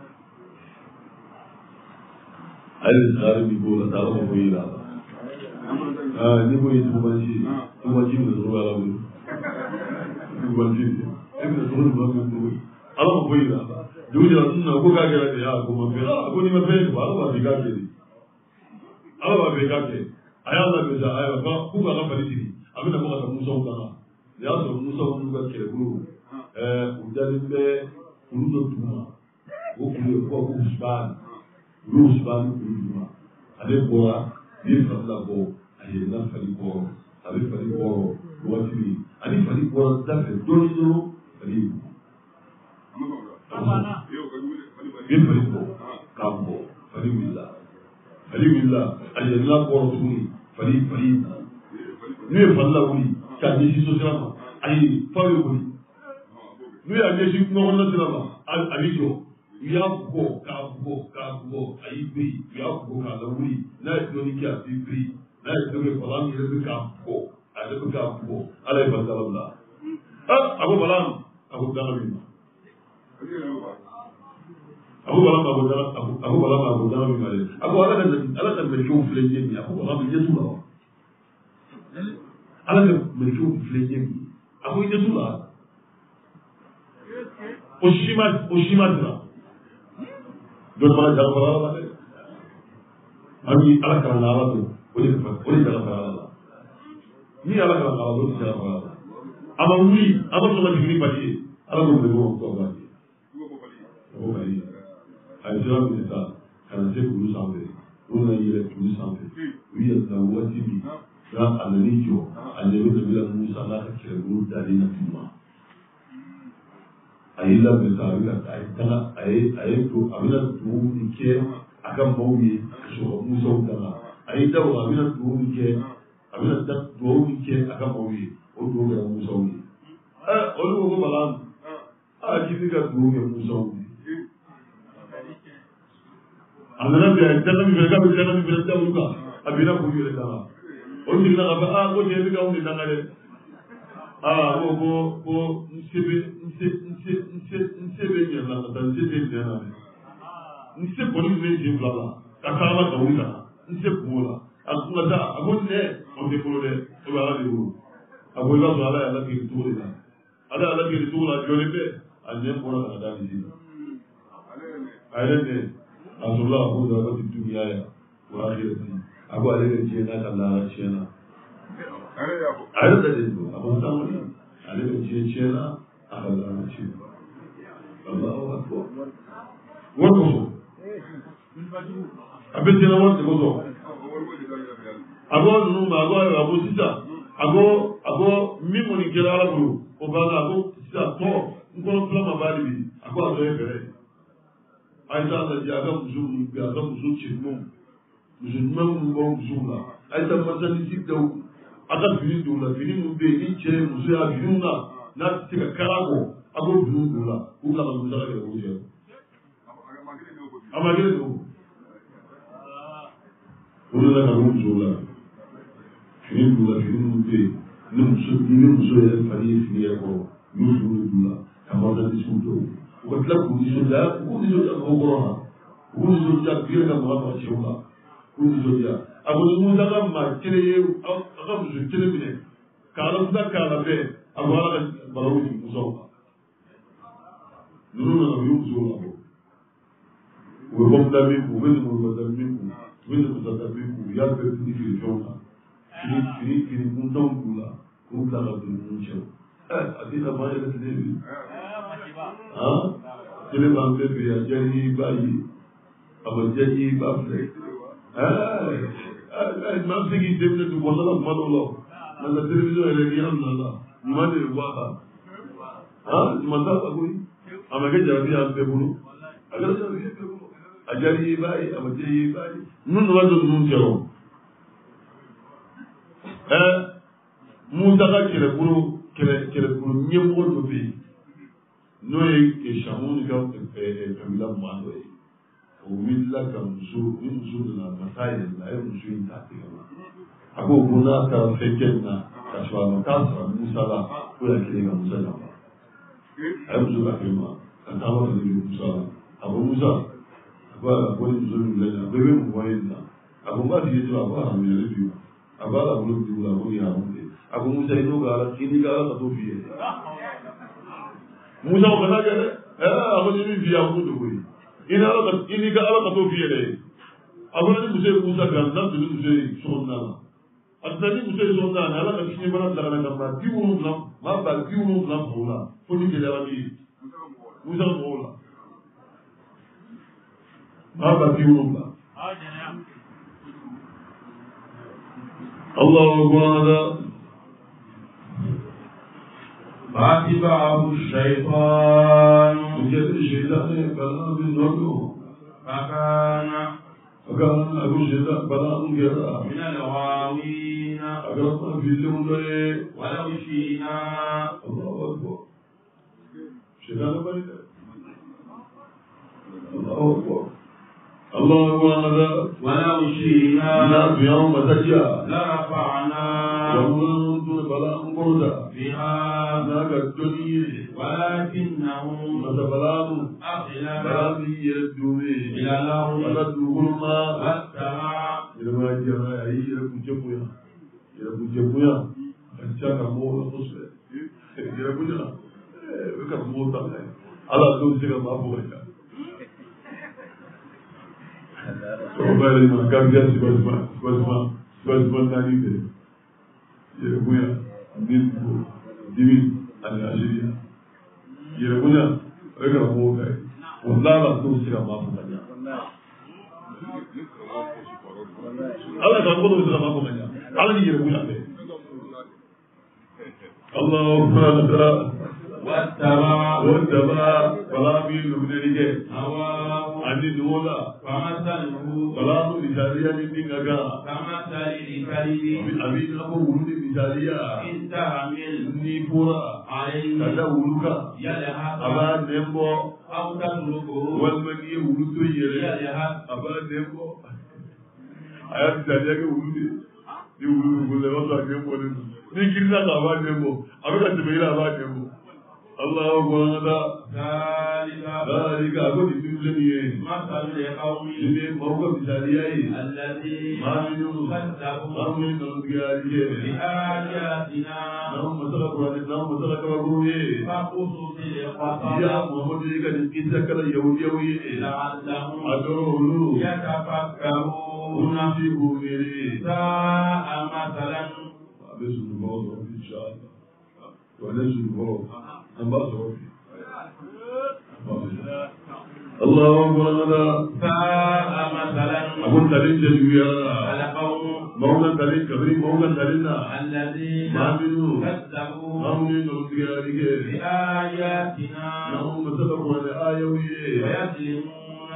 Ai saro ni bola ta ko ila. Ni ko yi tubanci ne zuwa la wuri tubanci ne da zuwa ba mu ala ko yi da duniya sun na ko ga ga da ya ko ma ko ni ma fe ba ba bi ga ke ala ba be ga ke aya la be da aya ba ku ga ba ni abin da ko ga Musa ko kana ya so Musa ko ga ke guru udalin be urudo tuma ko ku usban tuma ale bora ni fa la bo ayena fali boro abi fali boro wati ani fali boro da fe doni no fali amana yo fali boro kambo fali willa ayena boro tuni fali ni falla wuli ka ni si so sirama ay fali wuli ni ya ne shi no wonna sirama ali jo ya go ayi bi ya go ka la wuli na doni ki abi bi na doge balam yele ka ko ale ka ko ale ba sallallahu abu balam aku dana min ma aku bala ma aku dana min ma de aku ala ka melkew filɛ ɲɛ min aku bala mi ɲɛ t'u la wa ala ka melkew filɛ ɲɛ min aku ɲɛ t'u la o si ma dira dɔ fana jalafara ala la dɛ an bi ala kalan ala don o de jalafara ala la ni ala kalan ala don o de jalafara ala la a ma wuli a ma sɔn ka jigin ni bali ye ala k'o bɛn k'o bali o bali a ye sira minɛ sa ka na se kulu sanfɛ o nana yɛlɛ kulu sanfɛ u yɛlɛnna waati min n'a a nani jɔ a ɲɛ bɛ nabila musa n'a ka kɛlɛbolo dalen na tuma a y'i labɛn sa a ye to a bɛna dugawu min kɛ a ka maaw ye ka sɔrɔ musaw daga a y'i dabɔ a bɛna dugawu min kɛ a ka maaw ye o dugawu kɛra musaw ye olu ko bala k'i bɛ ka dugawu kɛ musaw ye a nana bɛn dana min fɛ k'a bɛ dana min fɛ dawu kan a bɛna k'u yɛrɛ daga o jiginna k'a fɔ ko nin ye bɛ k'anw de daga dɛ ko n se bɛ ɲɛ la ka taa n se tɛ ɲɛ na dɛ n se kɔni tun bɛ n sen fila la ka taama dawu kan n se kun o la a kun ka taa a ko nɛ o tɛ bolo dɛ o bɛ ala de bolo a ko i b'a sɔrɔ ala y'a lakiri cogo de la ala y'a lakiri cogo la jɔlen bɛ a ɲɛ bɔra ka na d'a misi la a yɛrɛ tɛ a sɔrɔla a ko dɔrɔn ti dunuya ya o y'a yɛrɛ ti a ko ale de tiɲɛ n'a ka laara tiɲɛ na a yɛrɛ tɛ de don a ko samoni ale de tiɲɛ na a ka laara tiɲɛ na Allahu akbar wari kosɔn a bɛ tiɲɛ wari de kosɔn a ko ninnu ma a ko sisan a ko min kɔni kɛra ala bolo o banna a ko sisan tɔ n kɔnɔ fila ma b'a de bi a ko a tɔ ye fɛrɛ ye a ye taa lajɛ a ka muso minnu bɛ a ka muso cɛɲumanw muso ɲuman minnu b'aw musow la a ye taa masanisi daw a ka fini dɔw la fini minnu bɛ yen ni cɛ ye muso ye a finiw na n'a tɛ se ka kala kɔ a k'o finiw don la k'u bila ka musaka kɛ o cɛ a ma kelen don o nana ka n'o musow la fini dɔw la fini minnu bɛ yen ni muso yɛrɛ fari ye fini yɛrɛ kɔrɔ n'o finiw dɔw la ka masanisiw dɔw u ka tila k'u nisɔndiya mɔgɔw kɔrɔ la u k'u nisɔndiya biɲɛ ka mɔgɔ ma cɛw la k'u nisɔndiya a ko ni musa ka maa kelen ye a ka muso kelen minɛ ka ala musa k'a la bɛɛ a ko ala ka balawu di musaw kan ninnu nana u ye musow labɔ u bɛ bɔmula min k'u u bɛ nemurubasa min k'u u bɛ nemusasa min k'u u y'a bɛɛ fini feere fɛnw na fini kuntanw k'u la k'u bila ka don ninnu cɛ a tɛ nafa yɛrɛ tile bi tele b'an bɛɛ fɛ yan diya i b'a ye a ma diya i b'a filɛ maa bɛ se k'i denmisɛn tu bɔsala kuma dɔw la nka ka television yɛrɛ n'i y'a minɛ la ɲuman de bɛ bɔ a kan ɲuman t'a la koyi a ma kɛ jarabi y'an bɛɛ bolo a kɛra jarabi y'an bɛɛ bolo a diya i b'a ye a ma diya i b'a ye ninnu nana don ninnu cɛ rɔ Musa ka kɛlɛbolo ɲɛmɔgɔ dɔ bɛ yen n'o ye Samu ka kabila maa dɔ ye o wulila ka ni muso nana masa yɛlɛla a ye muso in ta tigɛ la a ko n'a taara fɛn kɛ nin na ka sɔrɔ a ma taa sara Musa la ko y'a kelen ka Musa janfa a ye muso ka kɛ ma ka taama ka di Musa la a ko Musa a ko ni muso min filɛ nin na bɛɛ bɛ mɔgɔ ye nin na a ko n b'a f'i ye cogo a ko haramuya bi ma a b'a la bolo bi la ko nin ye haramu de a ko Musa i n'o ka ala k'i n'i ka ala ka t'o f'i ye Musa o kana kɛ dɛ a ko ni min f'i ye a ko dogo ye i n'i ka ala ka t'o f'i ye dɛ a ko ni muso ye Musa gan n'a tun ni muso ye sokɔnɔna la a tun ni muso ye sokɔnɔna la ala ka fiɲɛ bana bila ka na ka maa 70 maa ba 70 faw la fo ni gɛlɛyara min ye Musa ka mɔgɔw la maa ba 70 الله أكبر فاتبعه الشيطان وجد الشيطان بلاء بالنور فكان أبو الشيطان بلاء كذا من الغاوين أقرأ في اللون ولو شئنا الله أكبر الشيطان بريد الله أكبر الله أكبر ولو شئنا يوم تجا لرفعنا والله بلاء بردا بها ذاك الدنيا ولكنهم masabalamu أخلد balamu yɛrɛ dume إلى الأرض ala dugukolo ma واتبع yɛrɛma jara a y'i yɛrɛ kuncɛ bonya yɛrɛ kuncɛ bonya ka ca karamɔgɔ la kosɛbɛ yɛrɛ bonya o karamɔgɔ ta la ala dɔw bɛ se ka maa fɔ ka ca sɔgɔba yɛrɛ ma garidiya sibasima naani bɛ yɛrɛ bonya ni dimi ani aziriya yɛrɛ bonya o ye karamɔgɔ ta ye wa ala dɔw bɛ se ka maa fɔ ka ca ala ka ko dɔw bɛ se ka maa fɔ ka ca ala ni yɛrɛ bonya bɛ Allahu akbar واتبع كلامي لبنانيك عندي دولا كلام مثالية لدينك كمثل الكلب أبين أبو ولد مثالية إن تحمل نيفورا عليه كذا ولوك يلهث أبا نمبو أو تتركه والمني ولد يلهث أبا نمبو أيام مثالية ولد ni wulu wulu la wasa nembo ni kirna ka ba nembo abeka tebela ba nembo Allahu akbar dalika ko di tunjeni مثل القوم ni mawka misaliya الذين aminu كذبوا aminu ngiyariye بآياتنا nam masala qur'an nam masala kabaruye فقصص القصص ya muhammadu ka ni kisa kala yawi لعلهم adoro يتفكرون unasi bumiri ساء مثلا abesu nubo inshallah wala sunubo ambaso الله أكبر ساء مثلا أقول تلين جدويا القوم مولا تلين كبري مولا تلينا الذين مامنوا كذبوا مامنوا نرجعك بآياتنا نحن مسلكوا على آيوي ويظلمون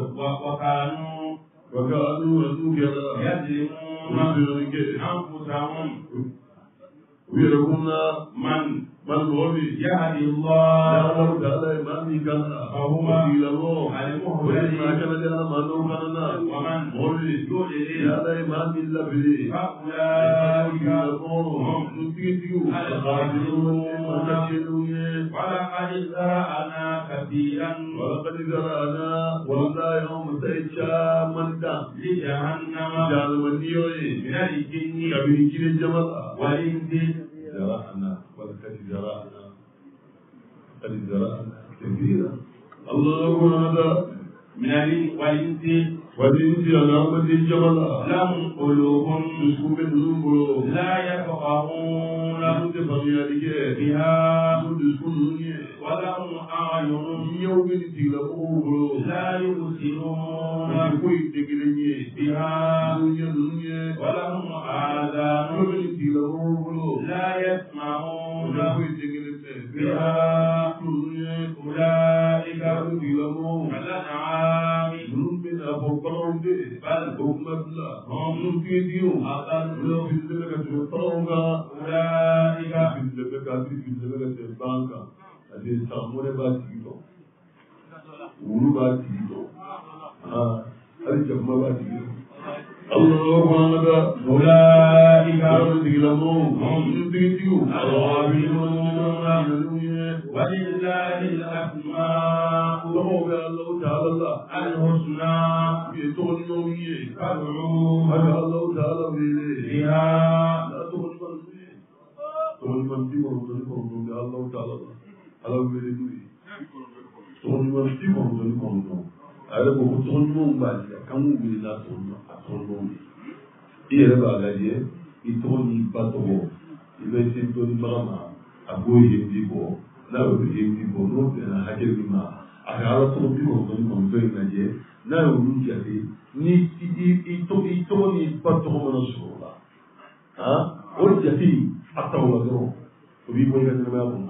وكانوا رسوكنا يظلمون أنفسهم ويركمنا من غني يهدي الله الله تعالى إمامي كان فهو وكيله المهتدي وإما كان لنا من كاننا ومن غني يضلل هذا إمامي اللبري فأولئك هم ولقد ذرأنا كثيرا ولقد ذرأنا والله يوم سيشا من دام لجهنم جعل من يوي من الجن كبير كيل الجمل والإنس ذرأنا ولقد ذرأنا قد ذرأنا كثيرا الله هذا من والإنس والإنس على أمد الجمل لهم قلوب تسكوك النمبر لا يفقهون بها ولهم أعين يوم تلقوه لا يبصرون بها ولهم آذان لا يسمعون بها أولئك كالأنعام بل هم أضل أولئك ولله الأسماء الحسنى فادعوه بها i yɛrɛ b'a lajɛ i tɔgɔ n'i ba tɔgɔ i bɛ se dɔnnibaga ma a b'o yendi bɔ n'a y'o yendi bɔ n'o bɛnna hakɛ min ma a ka ala tɔgɔ 99 in lajɛ n'a y'olu jate ni i tɔgɔ n'i ba tɔgɔ mana sɔrɔ o la o jate a ta o la dɔrɔn o b'i bɔ i ka ɲɛnamaya kɔnɔ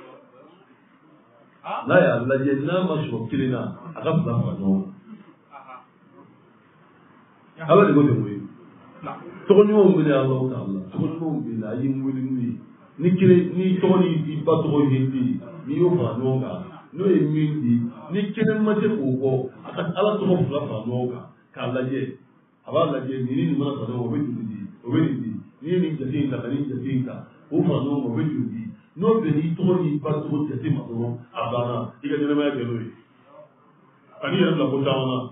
n'a y'a lajɛ n'a ma sɔrɔ kelen na a ka fila fara ɲɔgɔn kan ala de ko tɛ koyi tɔgɔ ɲumanw bɛ ne Alahu Taala tɔgɔ ɲumanw bɛ ne a ye n wele n'u ye ni tɔgɔ ni i ba tɔgɔ ye di n'i y'o fara ɲɔgɔn kan n'o ye min di ni kelen ma se k'o bɔ a ka ala tɔgɔ fila fara ɲɔgɔn kan k'a lajɛ a b'a lajɛ nin ni nin mana fara ɲɔgɔn kan o bɛ joli di o bɛ nin di n'i ye nin jate in ta ka nin jate in ta o fara ɲɔgɔn kan o bɛ joli di n'o bɛ n'i tɔgɔ n'i ba tɔgɔ jate ma dɔrɔn a banna i ka ɲɛnamaya kɛ n'o ye ani yɛrɛ bila ko caman na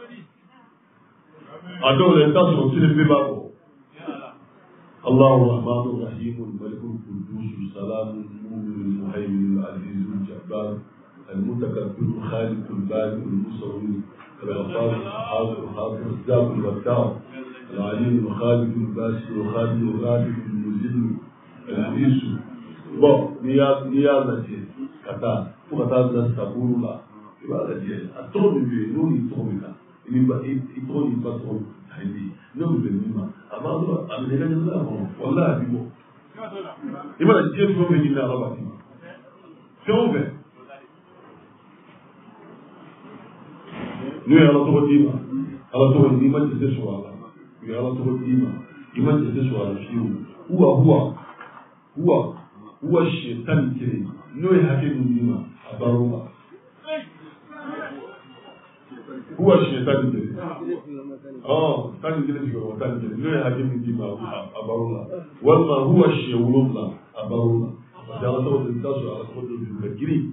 a dɔw la i t'a sɔrɔ kelen bɛɛ b'a kɔ Allahu Rahmanu Rahim Malikul Quddus Salamun Mu'min Muhaymin Azizul Jabbar Al-Mutakabbir Khaliqul Bari Al-Musawwir Al-Ghaffar Al-Hafiz Al-Hafiz Al-Zab Al-Ghaffar Al-Alim Al-Khaliq Al-Basir Al-Khadim Al-Rafiq Al-Muzil Al-Mu'is bon n'i y'a lajɛ ka taa fo ka taa bila saburu la i b'a lajɛ a tɔgɔ min bɛ yen n'o n'i tɔgɔ min kan i tɔgɔ n'i ba tɔgɔ ayi n'o bɛ min ma a b'a sɔrɔ a bɛ nɛgɛ ɲɛnama kɔnɔ wala a bɛ bɔ i mana diɲɛ fɛn o fɛn ɲini ala b'a d'i ma fɛn o fɛn n'o ye ala tɔgɔ d'i ma ala tɔgɔ n'i ma jate sɔrɔ a la u ye ala tɔgɔ d'i ma i ma jate sɔrɔ a la fiyewu huwa shaitan kelen n'o ye hakɛ min d'i ma a baro la huwa shaitan kelen tan ni kelen sigiyɔrɔma tan ni kelen n'o ye hakɛ min d'i ma a baro la walima huwa siɲɛ wolonwula a baro la parce que ala tɔgɔ de t'a sɔrɔ ala tɔgɔ de bɛ girin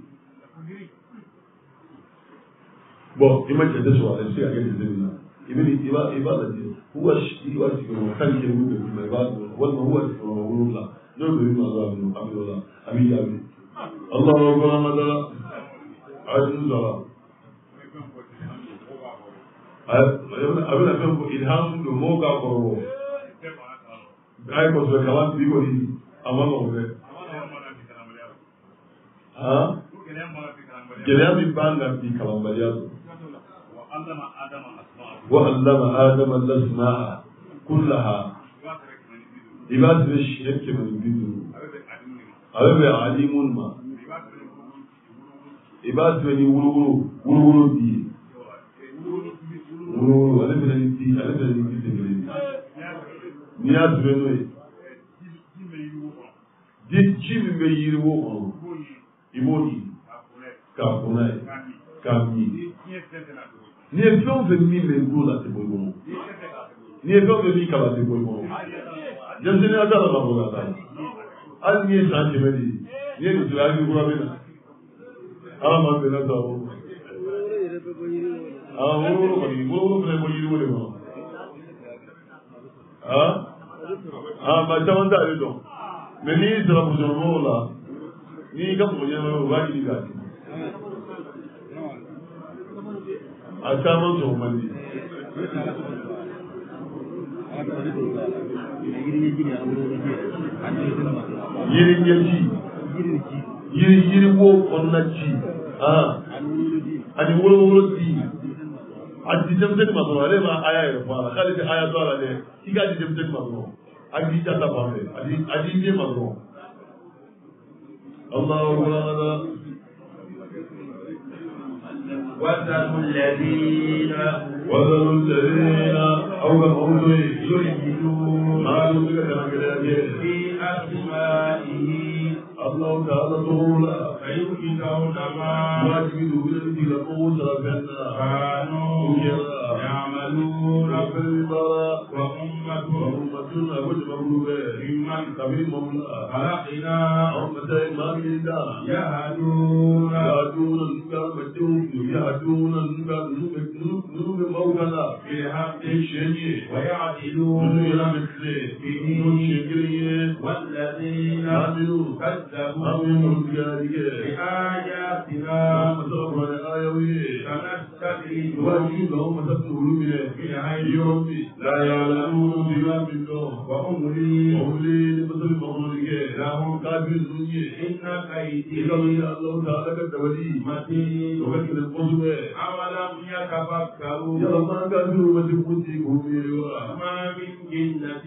bon i ma jate sɔrɔ a la i bɛ se ka kɛ jate min na i b'a lajɛ huwa sigiyɔrɔma tan ni kelen min bɛ d'i ma i b'a dɔn walima huwa sigiyɔrɔma wolonwula n'o bɛ min ma dɔrɔn a bɛ o la a bɛ jaabi Allahu akbar amadala ayi sara a bɛna fɛn fɔ ilham don mɔgɔw k'a kɔrɔ a ye kɔsɔbɛ kalan bi kɔni a ma nɔgɔn dɛ gɛlɛya min b'an kan bi kalanbaliya don wa allama adama al-asma'a kullaha i b'a sɛbɛn siɲɛ 150 a bɛ bɛn alimun ma i b'a sɛbɛn ni wolowolo di ye wolowolo ale fɛnɛ ni di tɛ kelen n'i y'a sɛbɛn n'o ye ji min bɛ yiriwo kɔnɔ i b'o ɲini k'a ko n'a ye k'a min n'i ye fɛn o fɛn min bɛ gulo la tɛ bɔ i kɔnɔ n'i ye fɛn o fɛn min kalan tɛ bɔ i kɔnɔ denmisɛnninya t'a la ka bɔ ka taa hali n'i ye san 100 de ye n'i ye nin sɔrɔ hali ni kura bɛ na ala ma bɛn n'a sɔrɔ wolowolo fɛnɛ bɔ yiriwo de kɔnɔ maa caman t'ale dɔn mɛ n'i sera musokɔrɔbaw la n'i ka mɔgɔ ɲɛnama u b'a ɲini k'a di a caman sɔrɔ man di yiri ɲɛji yiriwo kɔnɔna ji ani wolowolo di a di denmisɛnnin ma dɔrɔn ale ma aya yɛrɛ fɔ a la k'ale tɛ aya to a la dɛ i k'a di denmisɛnnin ma dɔrɔn a di jata fan fɛ a di den ma dɔrɔn Allahu akbar وَذَرُوا الَّذِينَ أو كمولوي يلحدون ما يملك في أسمائه الله تعالى تقول فيؤتون ما واجبوا بالذي لقوا سلفنا كانوا يعملون وأمة ممن خلقنا يهدون بالحق ويعدلون به والذين كذبوا بآياتنا سنستدرجهم من حيث لا يعلمون وأملي لهم إن كيدي متين أولم يتفكروا ما من جنة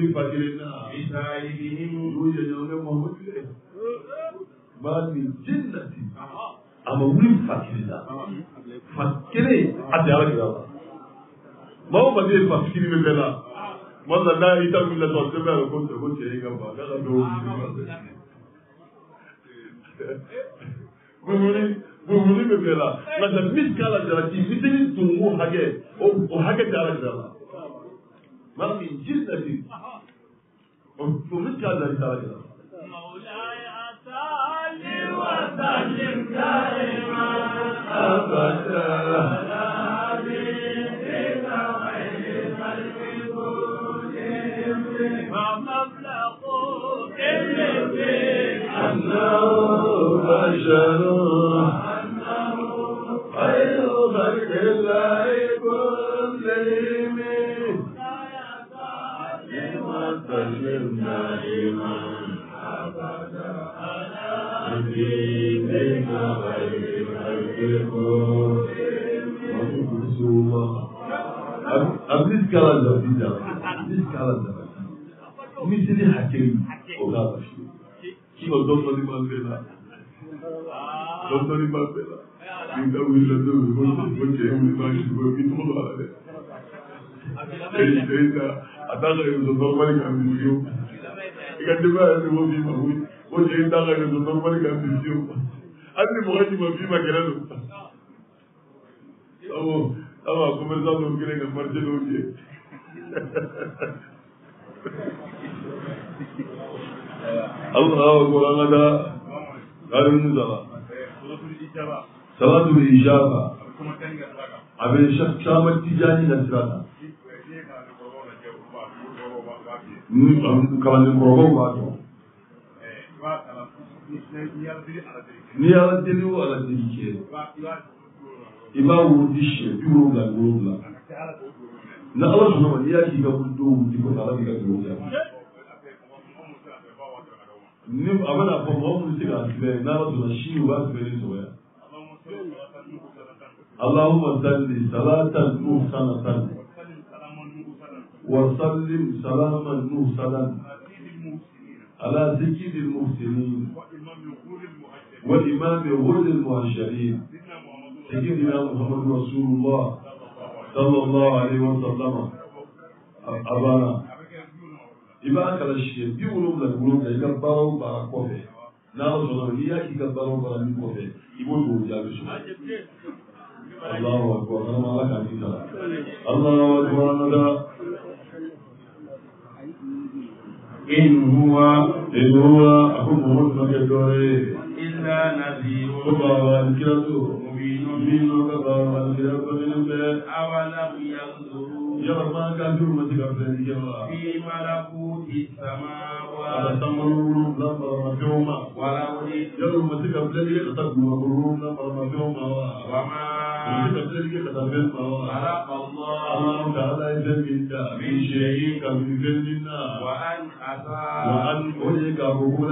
بسائرهم ما من جنة أما ولي فاكرنا فاكري أتى على كذا ما هو بدي فاكري من بلا ما لا يتم إلا توسبه كنت هيك ما كذا دو بقولي بلا مثلا مش كلا جراتي مثل تونغو حاجة أو حاجة كلا جرا ما من جنة ومش كلا جرا وسلم دائما أبدا على حبيبك خير خلق كلهم ومبلغ كل فيك أنه بشر وأنه خير خلق الله كلهم وسلم دائما أبدا على حبيبك خير خلق كلهم. Ablis kalanda biza. Ablis kalanda. Misli hakim ola başı. Kim o doktori Mandela? Doktori Mandela. Binda uyuladı. Bu çeviri başı bu bitmedi hala. Eyda adaga yüzü normal kandisiyo. İkadima yüzü bu bir mavi. O çeviri adaga yüzü normal kandisiyo. Anne muhaci mavi makerano. Ama conversando con quien en Marcelo diye. Allah'a Kur'an'da garibiniz Allah. Salatul ijaba. Abi şamat ticani nasrata. Kalanın program var. Ni aladeli o aladeli ki. Iba wudishe biwuga wuga na Allah subhanahu wa ta'ala ki ga buddo wuti ko ala ga wuga ni amana ko mo mu tiga be na Allah subhanahu shi wa be ni soya Allahumma salli salatan muhsanatan wa sallim salaman muhsanan ala sayyidil muhsinin wa imam ghuril muhashirin سيدنا محمد رسول الله صلى الله عليه وسلم أبانا إما أكل الشيء بيقولوا لك يكبروا باركوفه نعم صلى الله يكبروا باركوفه يقولوا جابشوا الله أكبر أنا ما لك عندي الله أكبر أنا إن هو أخو محمد مكدوري إلا نذير مبين أولم ينظروا يرى ما كان في أمتك في ملكوت السماوات والأرض وما خلق الله من شيء وأن عسى أن يكون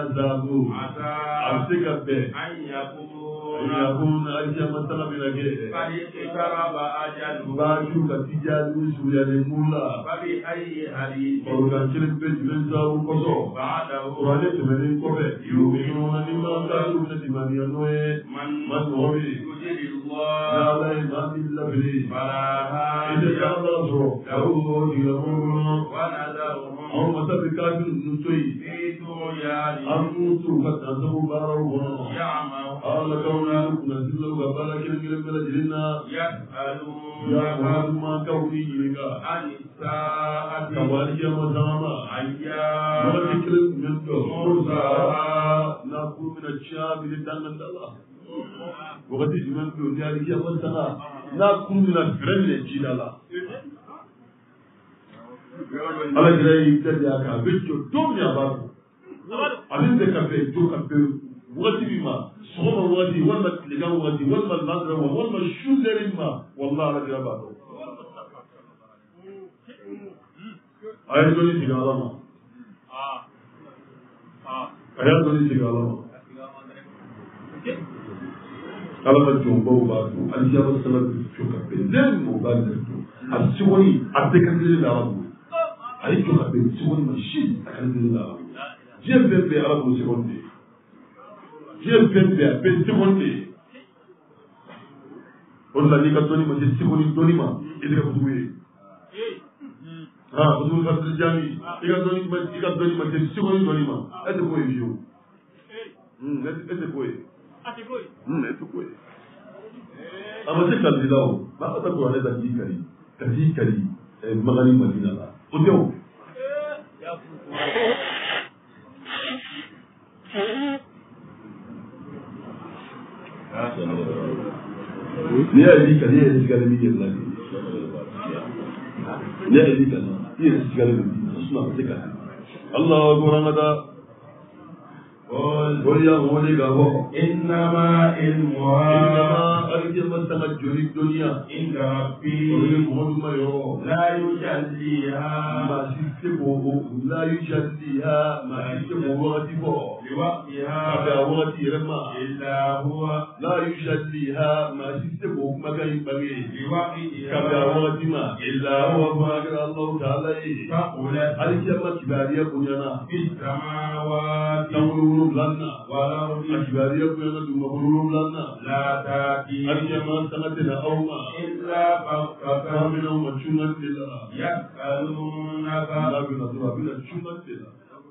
أجل مثلا من أجل قد اقترب أجله باجو كتجاد سوريا المولا فبأي حديث وكان شرك بيت من ساو كسو بعده قرآن تمنين كوفي يؤمنون لما قالوا نتمان ينوي من هو يجري الله لا لا إيمان إلا بلي فلا هادي إذا كان الله سرو يقول يقولون ونذرهم أو مثل كافر نسوي في طغيانهم أموتوا فتنسبوا بارهم يعمهون قال كونا نزل له قبل كلمة من أجلنا يسألون يا محمد ما كوني لك عن الساعة كوالي مسامة أيام وذكر من موسى نقول من الشام لدان الله وقد من كوني مسامة نقول من الفرن لجلالة ala jira yi tẹ̀lé aka a bɛ jɔ don min a b'a fɔ a bɛ bɛn ka bɛn jɔ ka bɛn wagati min ma sɔgɔma wagati walima tilegan wagati walima lansara ma walima su lɛri ma wala ala jira b'a dɔn a ye dɔnni tigɛ ala ma a y'a dɔnni tigɛ ala ma ala ka jɔnbaw b'a dɔn alisa bɛ sara bɛ jɔ ka bɛn ne mɔ b'a dɔn a sogoni a bɛɛ ka kelen de ala bolo. Ayi jɔ ka bɛn seconde ma si a ka kelen la diɲɛ bɛɛ bɛ ala bolo seconde de diɲɛ bɛɛ bɛ a bɛ seconde de o de la n'i ka dɔnni ma se seconde dɔnni ma i tɛ kɛ futugu ye futugu ka se jaabi i ka dɔnni ma se seconde dɔnni ma e tɛ k'o ye fiyewu e tɛ k'o ye e tɛ k'o ye a ma se kalili la o ba ala ta kuranɛ ta k'i kari ka t'i kari magali madina la. O tɛ o. ni ya yi ka ne ya shiga da mijin lafi ne ya yi ka ne ya shiga da mijin suna fika Allah Qur'anada قل يا مولي قابو إنما علمها أرجم تمجر الدنيا عند ربي لا يجليها ما سيستبه لا يجليها ما سيستبه وغتبه لوقتها كبا وغتي رما إلا هو لا يجليها ما سيستبه مكان بغي لوقتها كبا وغتي ما إلا هو فاقر الله تعالى فقلت أرجم كبارية بنيانا في السماوات تقولون لنا والأرض أكبارية بنيانا تقولون لنا لا تأتي أرجم سنتنا أوما إلا بغتة كامنا ومشونا لله يسألونك لا بنظر بنا شونا لله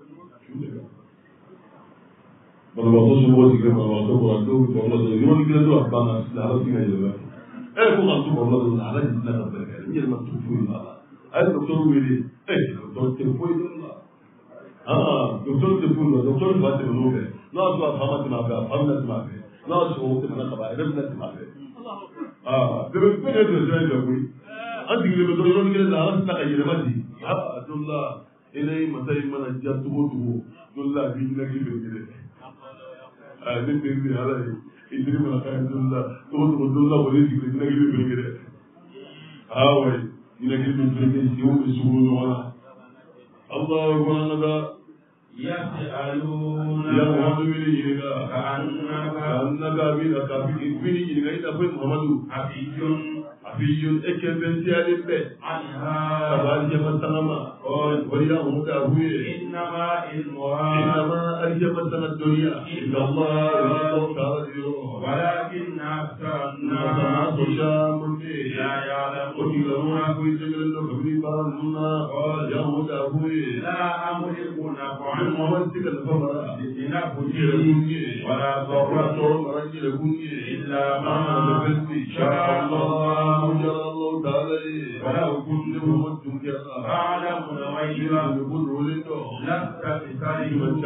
balwato su wo tigre balwato balwato balwato yo ni gele do abana la ala tinga yele e ko ma tu balwato la ala ni na ta bere ni ma tu fu la ay docteur wele docteur te fu la docteur te fu la docteur va te no be na so afama te ma be afama te ma be na so te ma ka ba ebe na te ma be bebe bebe de je de wi an tigre be do yo ni gele la ala tinga yele ma di abdullah ilay matay mana jattu do dullah bi ni ngi be gele ne te ni ala idri mana ka dullah to dullah wala tigre ni ngi be gele way ni ngi be gele ci o su no wala Allah Qur'anada يسألونك ya Muhammadu bin yiriga كأنك annaka bi akafi bin yiriga ida fa Muhammadu حفي afiyun ekebentiali be عنها kabal jama sanama wali ya umuda huye إنما علمها inama aljama sanad dunya inna Allah ta'ala ولكن أكثر الناس الناس shamun لا قل يعلمون لهم أقول جميل كبري بارنا يا هدى أبوي لا أملك نفعا محمد تكل فمرا لنفسي ولا ضرا إلا ما شاء الله جل الله تعالى ولو كنت أعلم الغيب لاستكثرت من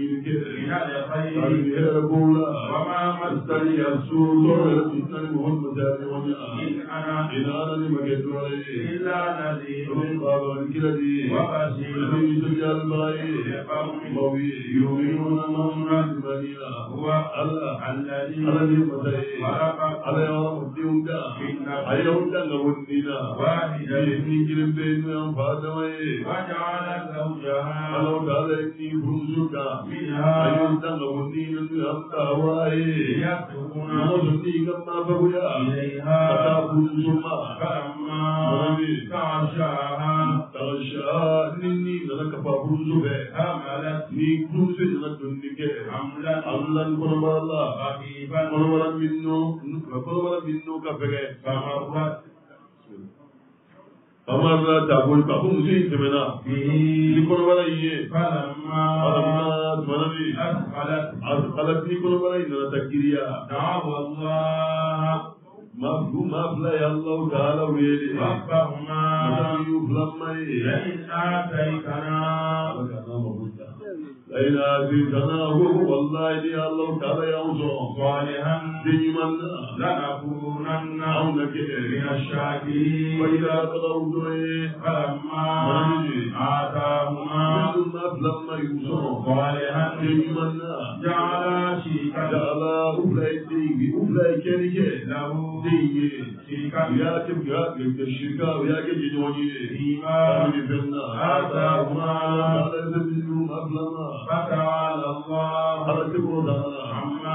الخير وما مسني السوء إن أنا إلا نذير وبشير لقوم يؤمنون هو الذي خلق واحدا وجعل زوجها منها ليسكن إليها فلما تغشاها حملت حملا خفيفا فمرت Amara tabun kabun musi temena. Ni kono wala iye. فلما Manani. أثقلت Asqalat ni kono wala ina takiriya. دعوا الله Mafla ya Allah ta'ala wele. ربهما Masani uflamai. لئن آتيتنا Laila zidana hu wallahi ya Allah ta'ala ya uzo. صالحا Dimanna. لنكونن Aunake. من الشاكرين Waida qadawdoi. فلما آتاهما Maflamma yuzo. صالحا Dimanna. جعل شيكا Jala uflai digi uflai kenike. له شيكا Ya ke shirka ya ke jinoni. فيما آتاهما فتعالى الله عما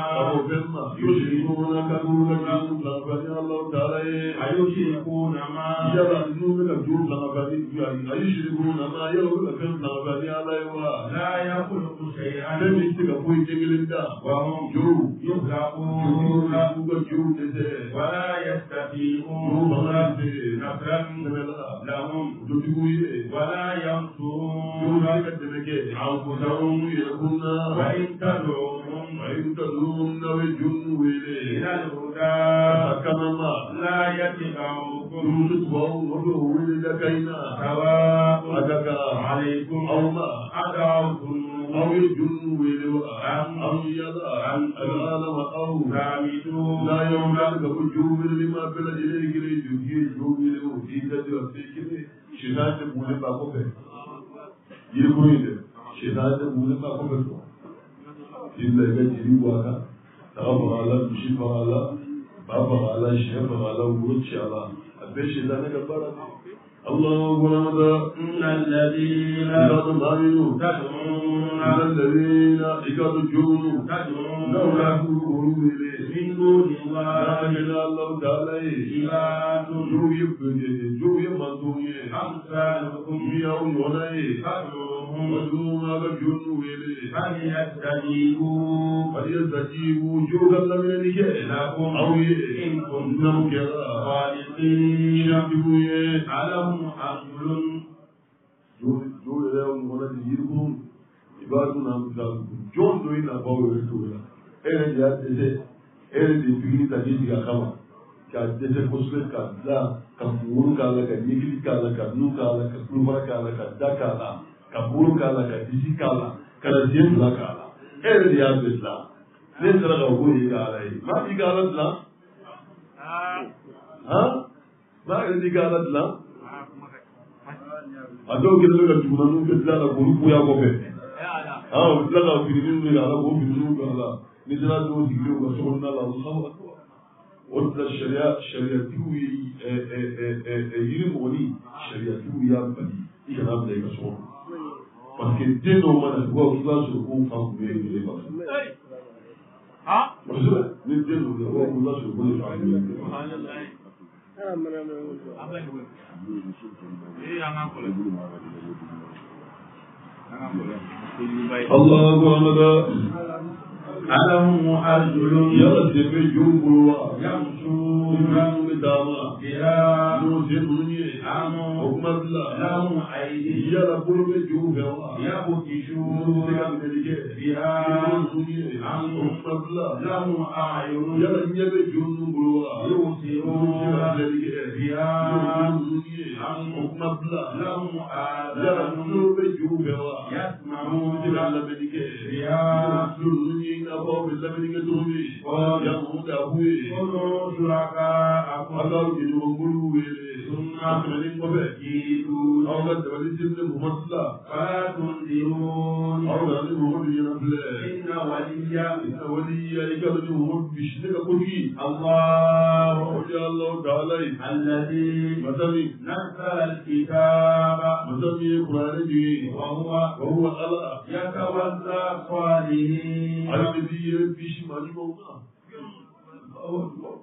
أيشركون ما لا يخلق شيئا وهم يخلقون ولا يستطيعون نصرا لهم ولا ينصرون أنفسهم وإن تدعوهم إلى الهدى لا يتبعوكم سواء عليكم أدعوتموهم أو يجن ولوا أو يلا العالم أو لا يوم لك بجوب لما بلد إليك ليجي جوب لما في ذات وفيك شيطان تقول باكوفه يقول شيطان تقول باكوفه إلا يجري واقع تغفر على مشيفر على بابا على شيفر على ورش على أبي شيطان كبر الله أكبر إن الذين تدعون الذين يكذبون لو يكفرون من دون الله الله تعالى جو يمدون أمثالكم يوم وناي فادعوهم ودوما بجنوا فليستجيبوا جو قال من الجهل لكم أو إن كنتم صادقين ألهم أرجل جو يوم وناي يركون ibaduna amsalukum John do ina bawo wetu ere ya tese ere de bigini ta jiji ga kama ka tese kosle ka da ka buru ka la ka nikili ka la ka nu ka la ka kulmara ka la ka da ka la ka buru ka la ka jiji ka la ka la jem la ka la ere de ya tese ne sara ga go yi ga la yi ma yi ga la ha ma ere di ga la ado ke lo ga tuna nu ke la ko ru ya ko be ah la la bidinu ya la ko bidinu ga la ni sara do di ko so na la Allahu akbar wala sharia tiwi yiri moni sharia tiwi ya bali ina da ga so parce que dès nos mana ko la so ko fa ko be ni ba Bonjour, ni dès nos ko la so ko fa ko الله أكبر ألهم أرجل يرتب جنبوا يمشون بداما بها نوزنوني أم حكم الله لهم أيدي يربون بجوبوا يبطشون بها أم حكم الله لهم أعين يرتب جنبوا يبصرون بها أم حكم الله لهم آذان يربون بجوبوا يسمعون بها أبو بالله يدوني يموت أبوي كونوا شركاءكم الله يجوا بلوه ثم أكملين قبل تكيدون أو لا تبدي سن ممثلا فلا تنذرون أو لا نمهد ينبلا إن ولي يكاد نمهد بشتك كذي الله وجاء الله تعالى الذي مثلي نزل الكتاب مثلي القرآن وهو الله يتولى الصالحين الذي يربي شمال موتا الله أكبر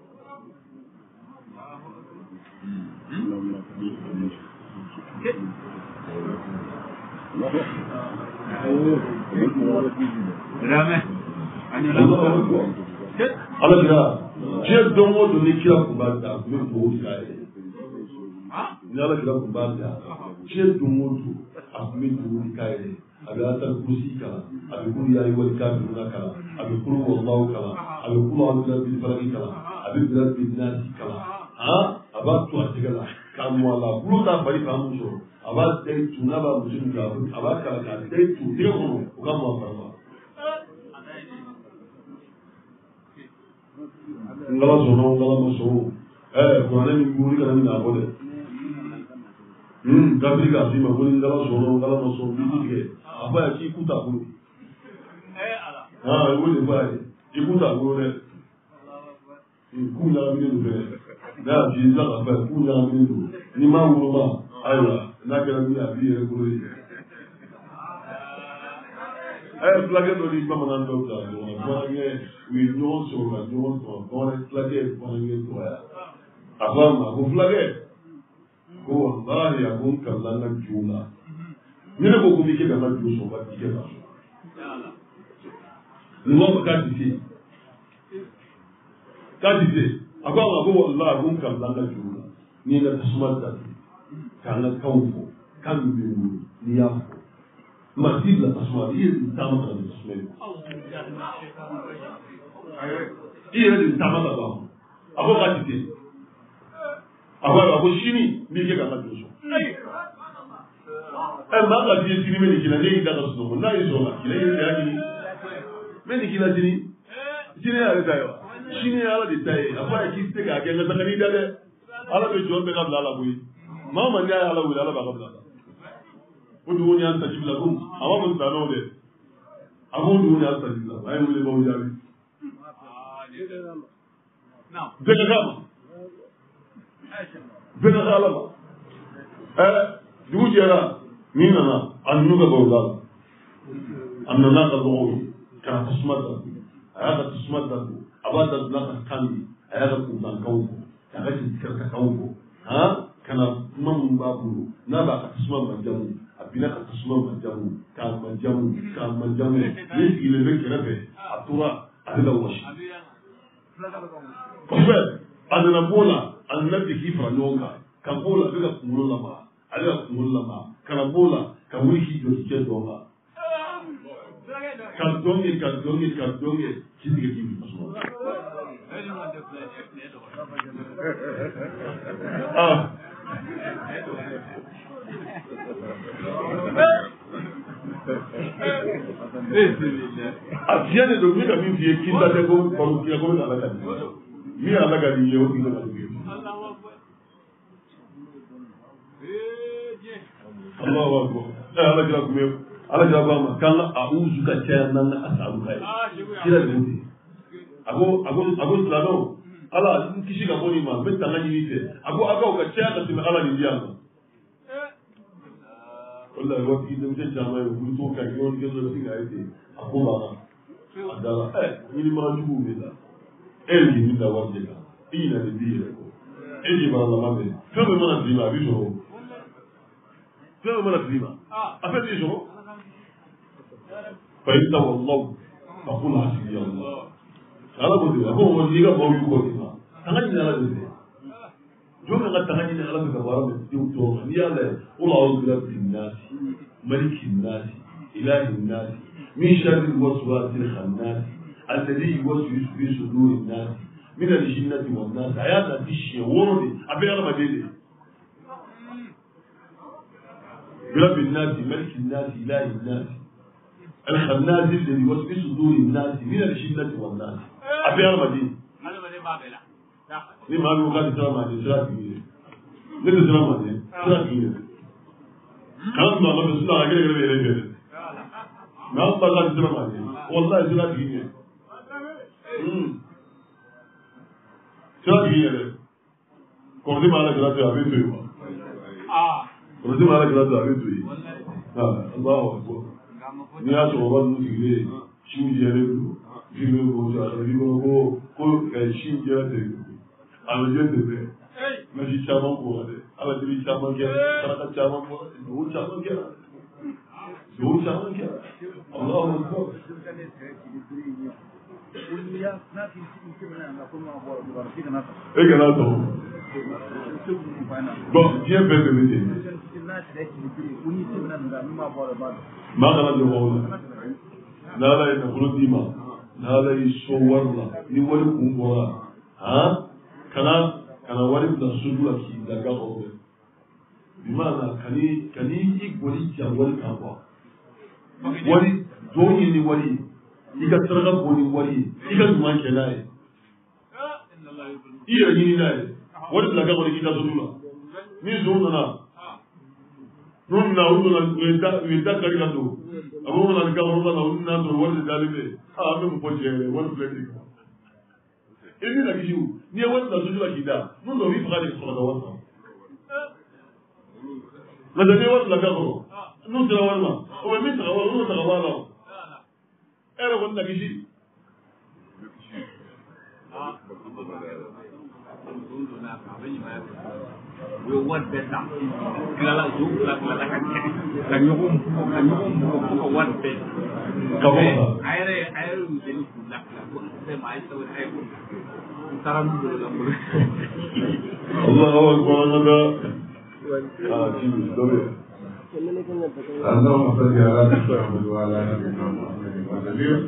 Allah kira jiya don wato ne kira ku ba da kuma ko sai ni Allah kira ku ba da jiya don wato a kuma ko kai abi atar kursi kala abi kuru yayi wal kafir na kala abi kuru wallahu kala abi kuru ala bil falaq kala abi bilal bin nas kala ha aba to atigala kamu ala kuru ta bari kamu so aba dai tuna ba mutum ga aba kala ka dai tu dire ko kamu farma ngala sono ngala maso ko ane ni muri kana ni na bode kabri ka sima ko ngala sono ngala maso ni dige aba ya ki kuta bulu ah wo le ba ki kuta bulu ne ku la mi ni be da ji za ka ba ku la mi ni ma wo ba aywa na ka mi abi e ko ri plage do di mama nan do ta do ma nge wi no so la no so ko ne plage ko nge to ya afama ko plage ko wallahi ya kun kallan na juma ni ne ko ko mi ke ba ju so ba ke ba ni mo ka dite afama ko wallahi kun kallan na juma ni na tasmata kana kawfo kan bi ni ya مزيد للتصوير تعمل التصوير إيه اللي تعمل الله أبو غادي أبو شيني ميجي كذا جوزو ma ka biye sini me ni kila ne ida ka so na iso ma kila ye ya ni me ni kila sini ya ta yo sini ala de tai apa ki ste ga ga ta ni da de ala be jo be ka bla la boyi mama ni ala wi ala ba ka bla o du ni an ta jibla kum awa mun ta no de awu du ni an ta jibla ay mu le ba wi abi daga kama daga kalama dugu jɛra min nana a ninnu ka baro la a nana ka dɔgɔw ye ka na tasuma datugu a y'a ka tasuma datugu a b'a datugu n'a ka kan ye a y'a ka kuntankanw fɔ k'a ka jigikɛrɛtakanw fɔ ka na kuma min b'a bolo n'a b'a ka tasuma majamu a binna ka tasuma majamu k'a majamu ne sigilen bɛ kɛrɛfɛ a tora ale la wɔsi kɔfɛ a nana b'o la a nana deki fara ɲɔgɔn kan ka b'o la a bɛ ka kunkolo lamaga ale ka kunkolo lamaga ka na b'o la ka wuli k'i jɔ k'i cɛ dɔn kan ka dɔn kɛ k'i tigɛ k'i bin tasuma a fiɲɛ de don min ka min f'i ye k'i da tɛ ko baro k'i la ko bɛ ala ka di min ye ala ka di ye o k'i ka di ye. Allahu akbar. Ala jira kuma ala jira ko ma kan a'udhu ka caya nan asabu kai kira da mutu ago silano ala kisi ka bɔ nin ma bɛ tanga ɲini fɛ agaw ka caya ka tɛmɛ ala nin di yan ma wallahi waati denmisɛn caman ye olu t'o ka ɲɔgɔn kɛ dɔrɔn sin ka ye ten a ko b'a kan a dala ɲinibaga juguw bɛ la e ye nin da wari de kan i ɲinɛ de b'i yɛrɛ kɔ e de b'a laban bɛ fɛn bɛɛ mana d'i ma a b'i sɔrɔ fɛn bɛɛ mana d'i ma a fɛn b'i sɔrɔ فإن تولوا فقل حسبي الله على بدي أقول وليك بقول كذا تغني على بدي يوم أن تغني على بدي بارم يوم نياله ولا أقول رب الناس ملك الناس إله الناس من شر الوسواس الخناس الذي يوسوس في صدور الناس من الجنة والناس حياة دشية وردي أبي أنا ما جدي برب الناس ملك الناس إله الناس الخناس الذي يوسوس في صدور الناس من الجنة والناس أبي أنا ما جدي ni maa mi ko k'a ti sira maa de sira tigi ye ne tɛ sira maa de sira tigi ye k'an tun b'a nɔfɛ sinɔn a gɛrɛ gɛrɛ bɛ yɛrɛ fɛ dɛ mɛ an tun b'a k'a ti sira maa de walayi sira tigi ye sira tigi yɛrɛ kɔrɔsi maa la sira to yen a bɛ to yen wa kɔrɔsi maa la sira to yen a bɛ to yen Allahu akbar n'i y'a sɔrɔ yɔrɔ ninnu sigilen siw jɛlen don sigilen don a sɔrɔ i kɔnɔ ko siw jɛlen tɛ alajɛ de bɛ mɛsi caman bɔra dɛ alajiri caman kɛra saraka caman bɔra dugu caman kɛra Allahu akbar e kana sɔn bon diɲɛ bɛɛ bɛ ten maa kana jɔ mɔgɔw la n'ala ye nafolo d'i ma n'ala y'i sɔn wari la ni wari kun bɔra kana wari bila soju la k'i bila ga kɔrɔ bi maana kani i gɔli jan wari kan kuwa wari don ye ni wari i ka saraka bɔ ni wari i ka ɲuman kɛ n'a ye i yɛrɛ ɲini n'a ye wari bila ga kɔrɔ k'i ka soju la ni zon nana n'u nana olu nana u ye da kari ka don a b'o nana ni ga kɔrɔ la olu nana sɔrɔ wari de dalen bɛ an bɛ mun fɔ cɛ yɛrɛ wari filɛ nin ye e ni lakisiw n'i ye wari bila soju la k'i da n'u nana u b'i faga de sɔrɔ ka wari san nka n'i ye wari bila ga kɔrɔ n'u sera wari ma o bɛ min taga wari n'u taga wari la o e yɛrɛ kɔni lakisi. o ye wari bɛɛ ta tilala o tilala ka ɲɔgɔn ka wari bɛɛ a yɛrɛ y'u deli k'u lakila ko fɛn ma a ye sɛbɛn a ye ko n taara n'u bolo la bolo. Allahu akbar nada jibi dɔ bɛ اللهم صل على محمد وعلى ال محمد وسلم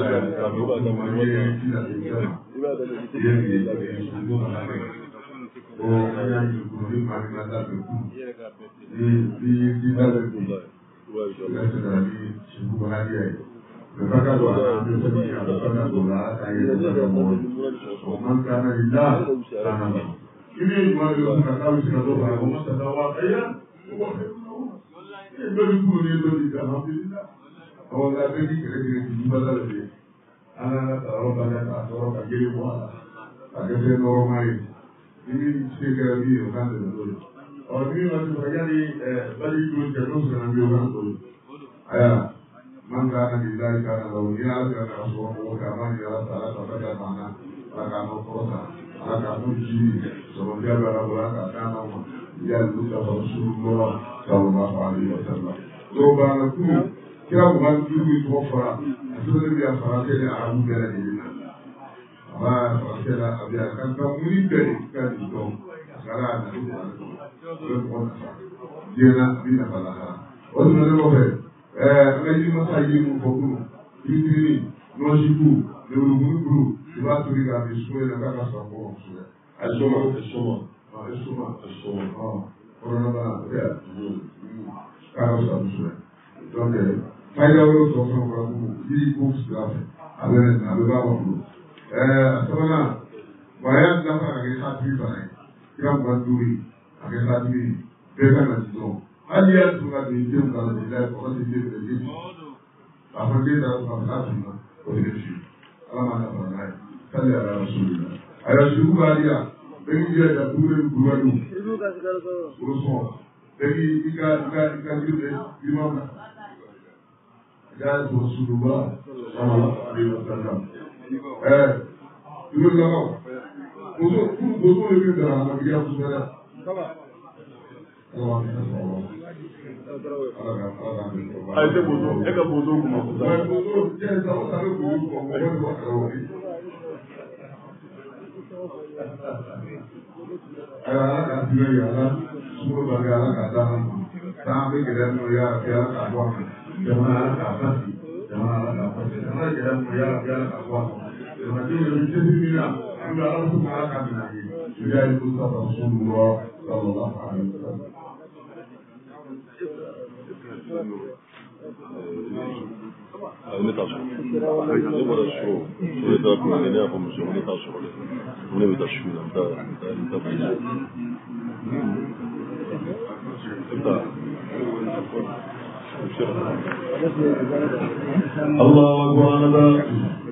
الحمد لله Orang yang berguru mari mata berguru. Di dalam itu, kita dari sebuah hadiah. Mereka doa itu sebenarnya bukan doa saya tidak mau. Orang karena tidak karena ini mari kita tahu sekali bahwa orang sedang saya. Ini berguru itu tidak alhamdulillah. Orang lagi kira-kira di mana lagi? Anak orang banyak orang kagak mau. Kagak normal. Ini segera dia kan itu. Orang ini masih terjadi bagi dulu terus dengan dia orang itu. Ayah, mangga di dalam karena dunia karena semua kawan dia salah satu dari mana, kamu kota, kamu ji, semua dia berapa kamu dia luka Rasulullah Sallallahu Alaihi Wasallam. Coba aku kira bukan dulu itu apa, itu dia farasnya Arab berada. Wah, masalah abiarkan kamu dari kan itu sekarang itu berpon dia nak bina balaha. Orang mana boleh? Lagi masa ini mungkin ini nosibu, dulu dua turi kami semua nak kasar semua. Esoma. Orang mana ya? Kalau semua. Jadi, saya orang tu semua orang ini books graph. Ada bawa. Sebenarnya bayar dapat agak satu banyak, kita berduri agak satu berkan itu. Alias sudah dihitung kalau tidak orang dihitung begitu. Apa dia dapat apa satu boleh sih. Alamat apa lain? Saya ada Rasulullah. Ada juga dia. Bagi dia ada dua. Urusmu. Bagi ikan di mana? Ada Rasulullah Sallallahu Alaihi Wasallam. Dulu lama, buku lebih dalam lagi yang sudah. Ada buku, eka buku kuma. Buku, jadi tahu buku kuma. Ada juga ya, semua bagian ada. Sampai kita melihat dia kawan, jangan apa sih. Jangan jangan melihat kawan. Jadi itu dia. Anda harus mengatakan lagi. Sudah itu Rasulullah Sallallahu Alaihi Wasallam. On est à chaud. On est à chaud. On est à combiner comme ça. On est à chaud. On est à chaud. الله أكبر.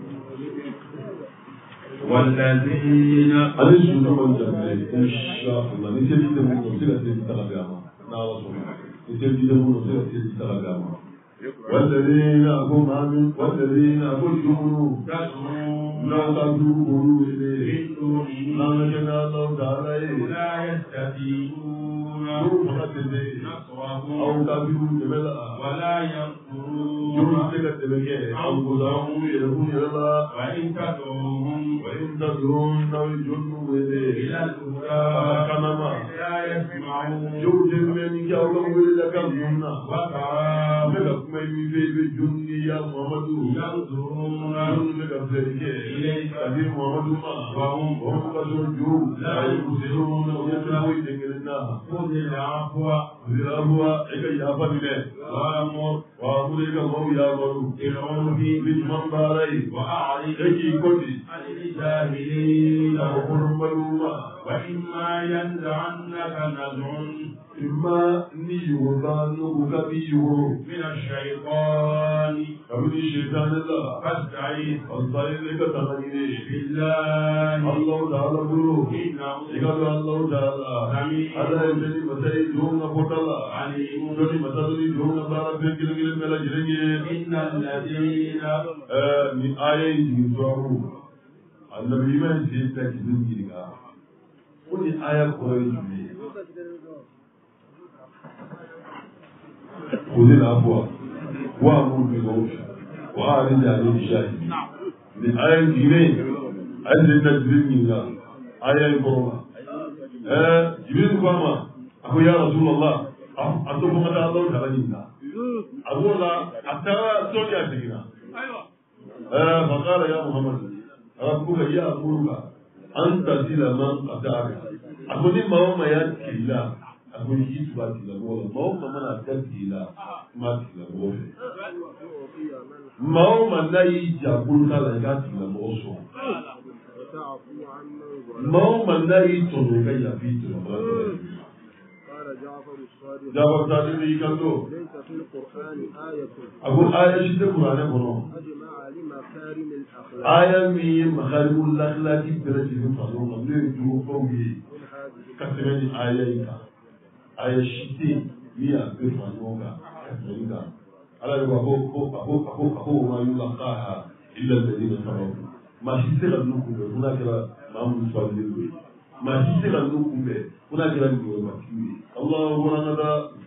والذين أرسلوا من جبل إن شاء الله نسيت من نسيت تلقاهم نعرف نسيت من نسيت تلقاهم والذين هم من والذين أخرجوا لا تدعوا إليه لا نجنا الله تعالى لا يستطيعون نصره أو تدعوا جبلا ولا ينصرون أنفسهم يدعون إلى الله وإن تدعوهم أو يجنوا إلى الهدى كما لا يسمعون يوجد من يوم ولدك منا وترى من في الجند يا محمد ينظرون إليك كثير محمد وهم كسرجوا لا يبصرون ويسمعون إلينا خذ العفو إلى يافنه وأمر إلى الله يا مرو العنف بالمن باري وأعرض كل عن الجاهلين وقل ملوما وإما ينزعنك نزع إما نيوضانك بيو من الشيطان ومن الشيطان الله فاستعيذ لك تغني بالله الله تعالى قلوه إنه الله تعالى هذا الذي مسائل جون فوتلا عليم جوني مسائل جون بارا بكل ملا جرني إن الذين من آية يسوعوا النبي ما يسير تجدون جريكا ودي آية قريش خذ العفو وأمر بالعرف وأعرض عن الجاهلين من آية جبريل عند التجديد آية القرآن جبريل قام أقول يا رسول الله أتوب مدى الله تعالى أقول الله أترى سوريا سكينة فقال يا محمد ربك يأمرك أن تصل من قطعك ako ni maa ma ya tila ako ni yi tuba tila mɔgɔ la maa ma mana da tila ma tila mɔgɔ fɛ maa ma n'a y'i ja boloda la i ka tila mɔgɔ sɔn maa ma n'a y'i tɔnɔ i ka yafi tila mɔgɔ la. جابر صادق يقولوا أقول آية شدة القرآن كنوا آية من مخارج الأخلاق برجل فضل من يدعو قوي كثيرا آية آية شدة مية بفضلوكا كثيرا على أخو ما يلقاها إلا الذين صبروا ما شدة لكم هناك ما مصابين ما شدة لكم هناك الله ورنا